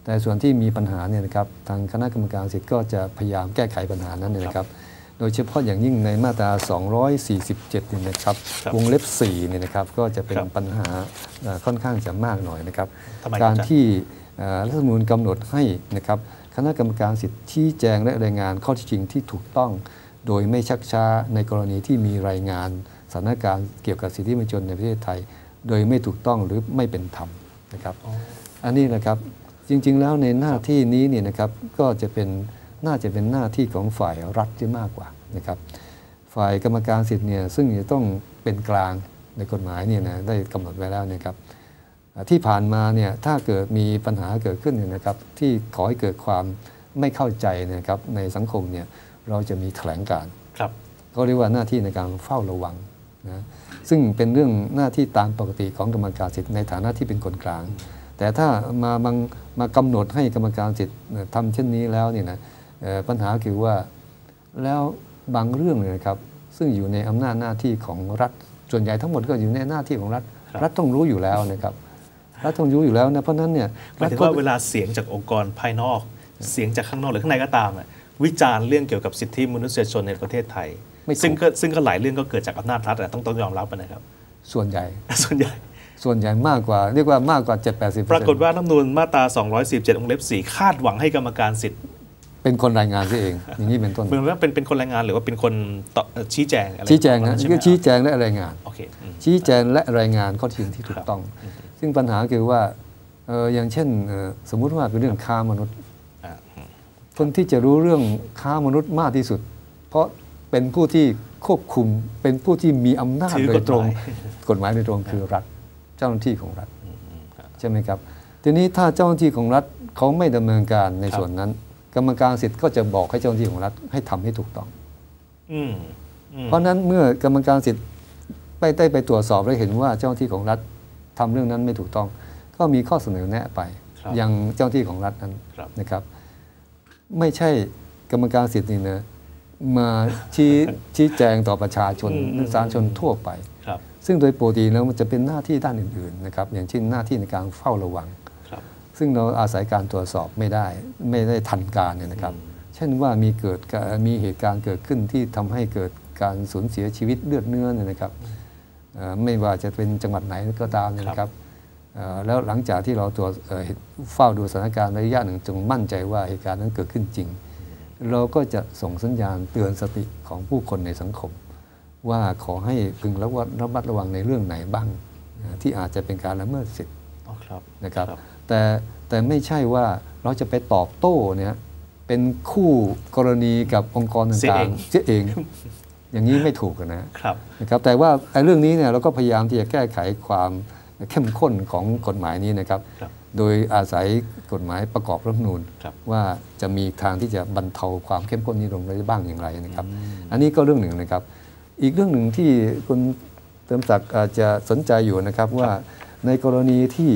แต่ส่วนที่มีปัญหาเนี่ยนะครับทางคณะกรรมการสิทธิ์ก็จะพยายามแก้ไขปัญหานั้นเนี่ยนะครับโดยเฉพาะอย่างยิ่งในมาตราสองร้อยสี่สิบเจ็ดเนี่ยนะครับวงเล็บสี่เนี่ยนะครับก็จะเป็นปัญหาค่อนข้างจะมากหน่อยนะครับการที่รัฐธรรมนูญกำหนดให้นะครับคณะกรรมการสิทธิ์ชี้แจงและรายงานข้อเท็จจริงที่ถูกต้องโดยไม่ชักช้าในกรณีที่มีรายงานสถานการณ์เกี่ยวกับสิทธิมนุษยชนในประเทศไทยโดยไม่ถูกต้องหรือไม่เป็นธรรมนะครับ อ, อันนี้นะครับจริงๆแล้วในหน้าที่นี้เนี่ยนะครับก็จะเป็นน่าจะเป็นหน้าที่ของฝ่ายรัฐที่มากกว่านะครับฝ่ายกรรมการสิทธิ์เนี่ยซึ่งจะต้องเป็นกลางในกฎหมายเนี่ยนะได้กำหนดไว้แล้วนะครับที่ผ่านมาเนี่ยถ้าเกิดมีปัญหาเกิดขึ้นเนี่ยนะครับที่ขอให้เกิดความไม่เข้าใจนะครับในสังคมเนี่ยเราจะมีแถลงการณ์ก็เรียกว่าหน้าที่ในการเฝ้าระวังนะซึ่งเป็นเรื่องหน้าที่ตามปกติของกรรมการสิทธิ์ในฐานะที่เป็นคนกลางแต่ถ้ามาบังมากำหนดให้กรรมการสิทธิ์ทำเช่นนี้แล้วเนี่ยนะปัญหาคือว่าแล้วบางเรื่องเลยนะครับซึ่งอยู่ในอำนาจหน้าที่ของรัฐส่วนใหญ่ทั้งหมดก็อยู่ในหน้าที่ของรัฐรัฐต้องรู้อยู่แล้วนะครับรัฐต้องรู้อยู่แล้วนะเพราะนั้นเนี่ยหมายถึงว่าเวลาเสียงจากองค์กรภายนอกเสียงจากข้างนอกหรือข้างในก็ตามวิจารณ์เรื่องเกี่ยวกับสิทธิมนุษยชนในประเทศไทยซึ่งก็ซึ่งก็หลายเรื่องก็เกิดจากอำนาจรัฐแต่ต้องต้องยอมรับนะครับส่วนใหญ่ส่วนใหญ่ส่วนใหญ่มากกว่าเรียกว่ามากกว่า เจ็ดสิบแปดสิบเปอร์เซ็นต์ปรากฏว่ารัฐธรรมนูญมาตราสองร้อยสี่สิบเจ็ดวงเล็บสี่คาดหวังให้กรรมการสิทธิ์เป็นคนรายงานซะเองอย่างนี้เป็นต้นเป็นว่าเป็นเป็นคนรายงานหรือว่าเป็นคนชี้แจงอะไรชี้แจงนะคือชี้แจงและรายงานโอเคชี้แจงและรายงานข้อเท็จจริงที่ถูกต้องซึ่งปัญหาคือว่าอย่างเช่นสมมุติว่าเป็นเรื่องค้ามนุษย์คนที่จะรู้เรื่องค้ามนุษย์มากที่สุดเพราะเป็นผู้ที่ควบคุมเป็นผู้ที่มีอำนาจโดยตรงกฎหมายโดยตรงคือรัฐเจ้าหน้าที่ของรัฐใช่ไหมครับทีนี้ถ้าเจ้าหน้าที่ของรัฐเขาไม่ดำเนินการในส่วนนั้นกรรมการสิทธิ์ก็จะบอกให้เจ้าหน้าที่ของรัฐให้ทำให้ถูกต้องเพราะนั้นเมื่อกรรมการสิทธิ์ไปได้ไปตรวจสอบและเห็นว่าเจ้าหน้าที่ของรัฐทำเรื่องนั้นไม่ถูกต้องก็มีข้อเสนอแนะไปยังเจ้าหน้าที่ของรัฐนั้นนะครับไม่ใช่กรรมการสิทธิ์นี่นะมาชี้ชี้แจงต่อประชาชนนักสาธารณชนทั่วไปซึ่งโดยปกติแล้วมันจะเป็นหน้าที่ด้านอื่นๆนะครับอย่างเช่นหน้าที่ในการเฝ้าระวังซึ่งเราอาศัยการตรวจสอบไม่ได้ไม่ได้ทันการเนี่ยนะครับเช่นว่ามีเกิดมีเหตุการณ์เกิดขึ้นที่ทำให้เกิดการสูญเสียชีวิตเลือดเนื้อเนี่ยนะครับไม่ว่าจะเป็นจังหวัดไหนก็ตามนะครับแล้วหลังจากที่เราตรวจเฝ้าดูสถานการณ์ระยะหนึ่งจงมั่นใจว่าเหตุการณ์นั้นเกิดขึ้นจริงเราก็จะส่งสัญญาณเตือนสติของผู้คนในสังคมว่าขอให้พึงระมัดระวังในเรื่องไหนบ้างที่อาจจะเป็นการละเมิดสิทธิ์นะครับแต่แต่ไม่ใช่ว่าเราจะไปตอบโต้เนี่ยเป็นคู่กรณีกับองค์กรต่างๆเสียเองอย่างนี้ไม่ถูกนะครับนะครับแต่ว่าไอ้เรื่องนี้เนี่ยเราก็พยายามที่จะแก้ไขความเข้มข้นของกฎหมายนี้นะครับโดยอาศัยกฎหมายประกอบรัฐธรรมนูญว่าจะมีทางที่จะบรรเทาความเข้มข้นนี้ลงได้บ้างอย่างไรนะครับอันนี้ก็เรื่องหนึ่งนะครับอีกเรื่องหนึ่งที่คุณเติมศักดิ์อาจจะสนใจอยู่นะครับว่าในกรณีที่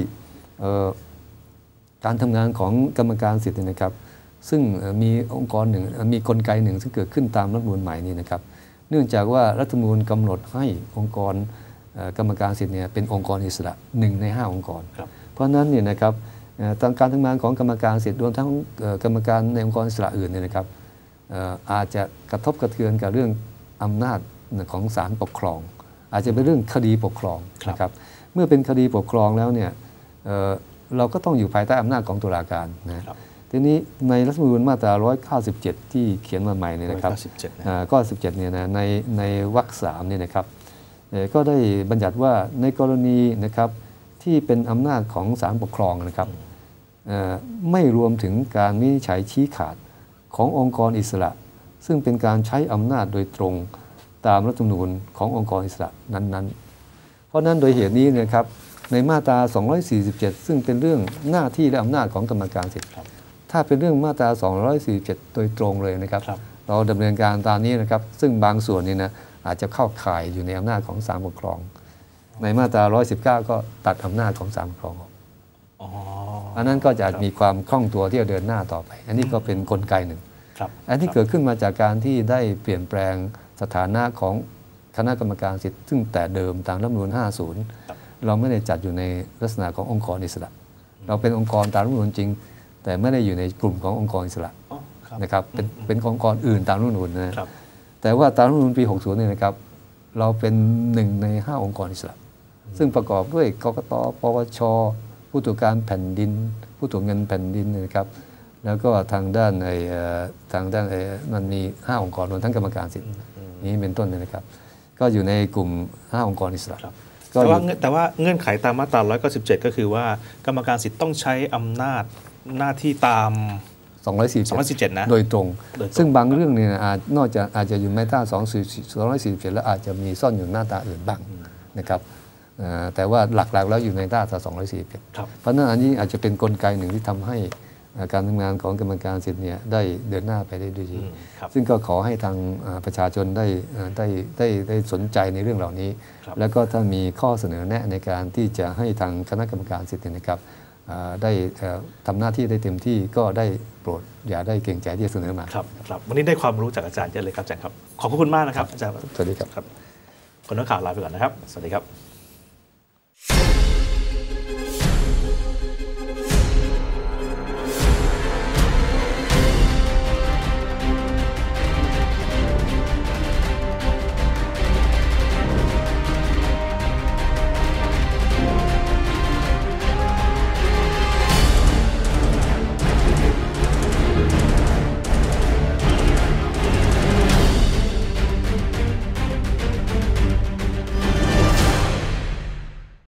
การทำงานของกรรมการสิทธิ์นะครับซึ่งมีองค์กรหนึ่งมีกลไกหนึ่งซึ่งเกิดขึ้นตามรัฐธรรมนูญใหม่นี้นะครับเนื่องจากว่ารัฐธรรมนูญกำหนดให้องค์กรกรรมการสิทธิ์เนี่ยเป็นองค์กรอิสระหนึ่งในห้าองค์กรเพราะนั้นเนี่ยนะครับทางการทำงานของกรรมการสิทธิ์รวมทั้งกรรมการในองค์กรอิสระอื่นเนี่ยนะครับอาจจะกระทบกระเทือนกับเรื่องอำนาจของศาลปกครองอาจจะเป็นเรื่องคดีปกครองนะครับเมื่อเป็นคดีปกครองแล้วเนี่ยเราก็ต้องอยู่ภายใต้อำนาจของตุลาการนะทีนี้ในรัฐธรรมนูญมาตราหนึ่งร้อยเก้าสิบเจ็ดที่เขียนมาใหม่เนี่ยนะครับก็สิบเจ็ดเนี่ยนะในในวรรคสามเนี่ยนะครับก็ได้บัญญัติว่าในกรณีนะครับที่เป็นอำนาจของศาลปกครองนะครับไม่รวมถึงการวินิจฉัยชี้ขาดขององค์กรอิสระซึ่งเป็นการใช้อำนาจโดยตรงตามรัฐธรรมนูญขององค์กรอิสระนั้นๆเพราะนั้นโดยเหตุนี้นะครับในมาตราสองร้อยสี่สิบเจ็ดซึ่งเป็นเรื่องหน้าที่และอำนาจของกรรมการสิทธิ์ถ้าเป็นเรื่องมาตราสองร้อยสี่สิบเจ็ดโดยตรงเลยนะครับเราดำเนินการตามนี้นะครับซึ่งบางส่วนนี่นะอาจจะเข้าข่ายอยู่ในอำนาจของศาลปกครองในมาตราหนึ่งร้อยสิบเก้าก็ตัดอำนาจของศาลปกครองออกอันนั้นก็จะมีความคล่องตัวที่จะเดินหน้าต่อไปอันนี้ก็เป็นกลไกหนึ่งอันที่เกิดขึ้นมาจากการที่ได้เปลี่ยนแปลงสถานะของคณะกรรมการสิทธิ์ซึ่งแต่เดิมตามรัฐธรรมนูญห้าสิบเราไม่ได้จัดอยู่ในลักษณะขององค์กรอิสระเราเป็นองค์กรตามรัฐธรรมนูญจริงแต่ไม่ได้อยู่ในกลุ่มขององค์กรอิสระอ๋อครับนะครับเป็นเป็นองค์กรอื่นตามรัฐธรรมนูญนะครับแต่ว่าตามรัฐธรรมนูญปี หกสิบ เนี่ยนะครับเราเป็นหนึ่งในห้าองค์กรอิสระ ซึ่งประกอบด้วยกกต ปปช ผู้ตรวจการแผ่นดิน ผู้ตรวจเงินแผ่นดินนะครับแล้วก็ทางด้านไอ้ทางด้านไอ้มันมีห้าองค์กรรวมทั้งกรรมการสิทธิ์นี้เป็นต้นเลยนะครับก็อยู่ในกลุ่มห้าองค์กรอิสระแต่ว่าแต่ว่าเงื่อนไขตามมาตราหนึ่งร้อยเก้าสิบเจ็ดก็คือว่ากรรมการสิทธิ์ต้องใช้อำนาจหน้าที่ตามสองร้อยสี่สิบเจ็ดนะโดยตรงโดยตรงซึ่งบางเรื่องเนี่ยอาจนอกจากอาจจะอยู่ในมาตราสองร้อยสี่สิบเจ็ดแล้วอาจจะมีซ่อนอยู่หน้าตาอื่นบ้างนะครับเอ่อแต่ว่าหลักๆแล้วอยู่ในมาตราสองร้อยสี่สิบเจ็ดครับเพราะฉะนั้นอันนี้อาจจะเป็นกลไกหนึ่งที่ทำให้เอ่อการทำงานของกรรมการสิทธิ์เนี่ยได้เดินหน้าไปได้ด้วยดีอืมครับซึ่งก็ขอให้ทางเอ่อประชาชนได้เอ่อได้ได้ได้สนใจในเรื่องเหล่านี้ครับแล้วก็ถ้ามีข้อเสนอแนะในการที่จะให้ทางคณะกรรมการสิทธิ์เนี่ยนะครับเอ่อได้เอ่อทำหน้าที่ได้เต็มที่ก็ได้โปรดอย่าได้เกรงใจที่จะเสนอมาครับครับวันนี้ได้ความรู้จากอาจารย์เยอะเลยครับอาจารย์ครับขอบพระคุณมากนะครับอาจารย์สวัสดีครับครับคนนักข่าวลาไปก่อนนะครับสวัสดีครับ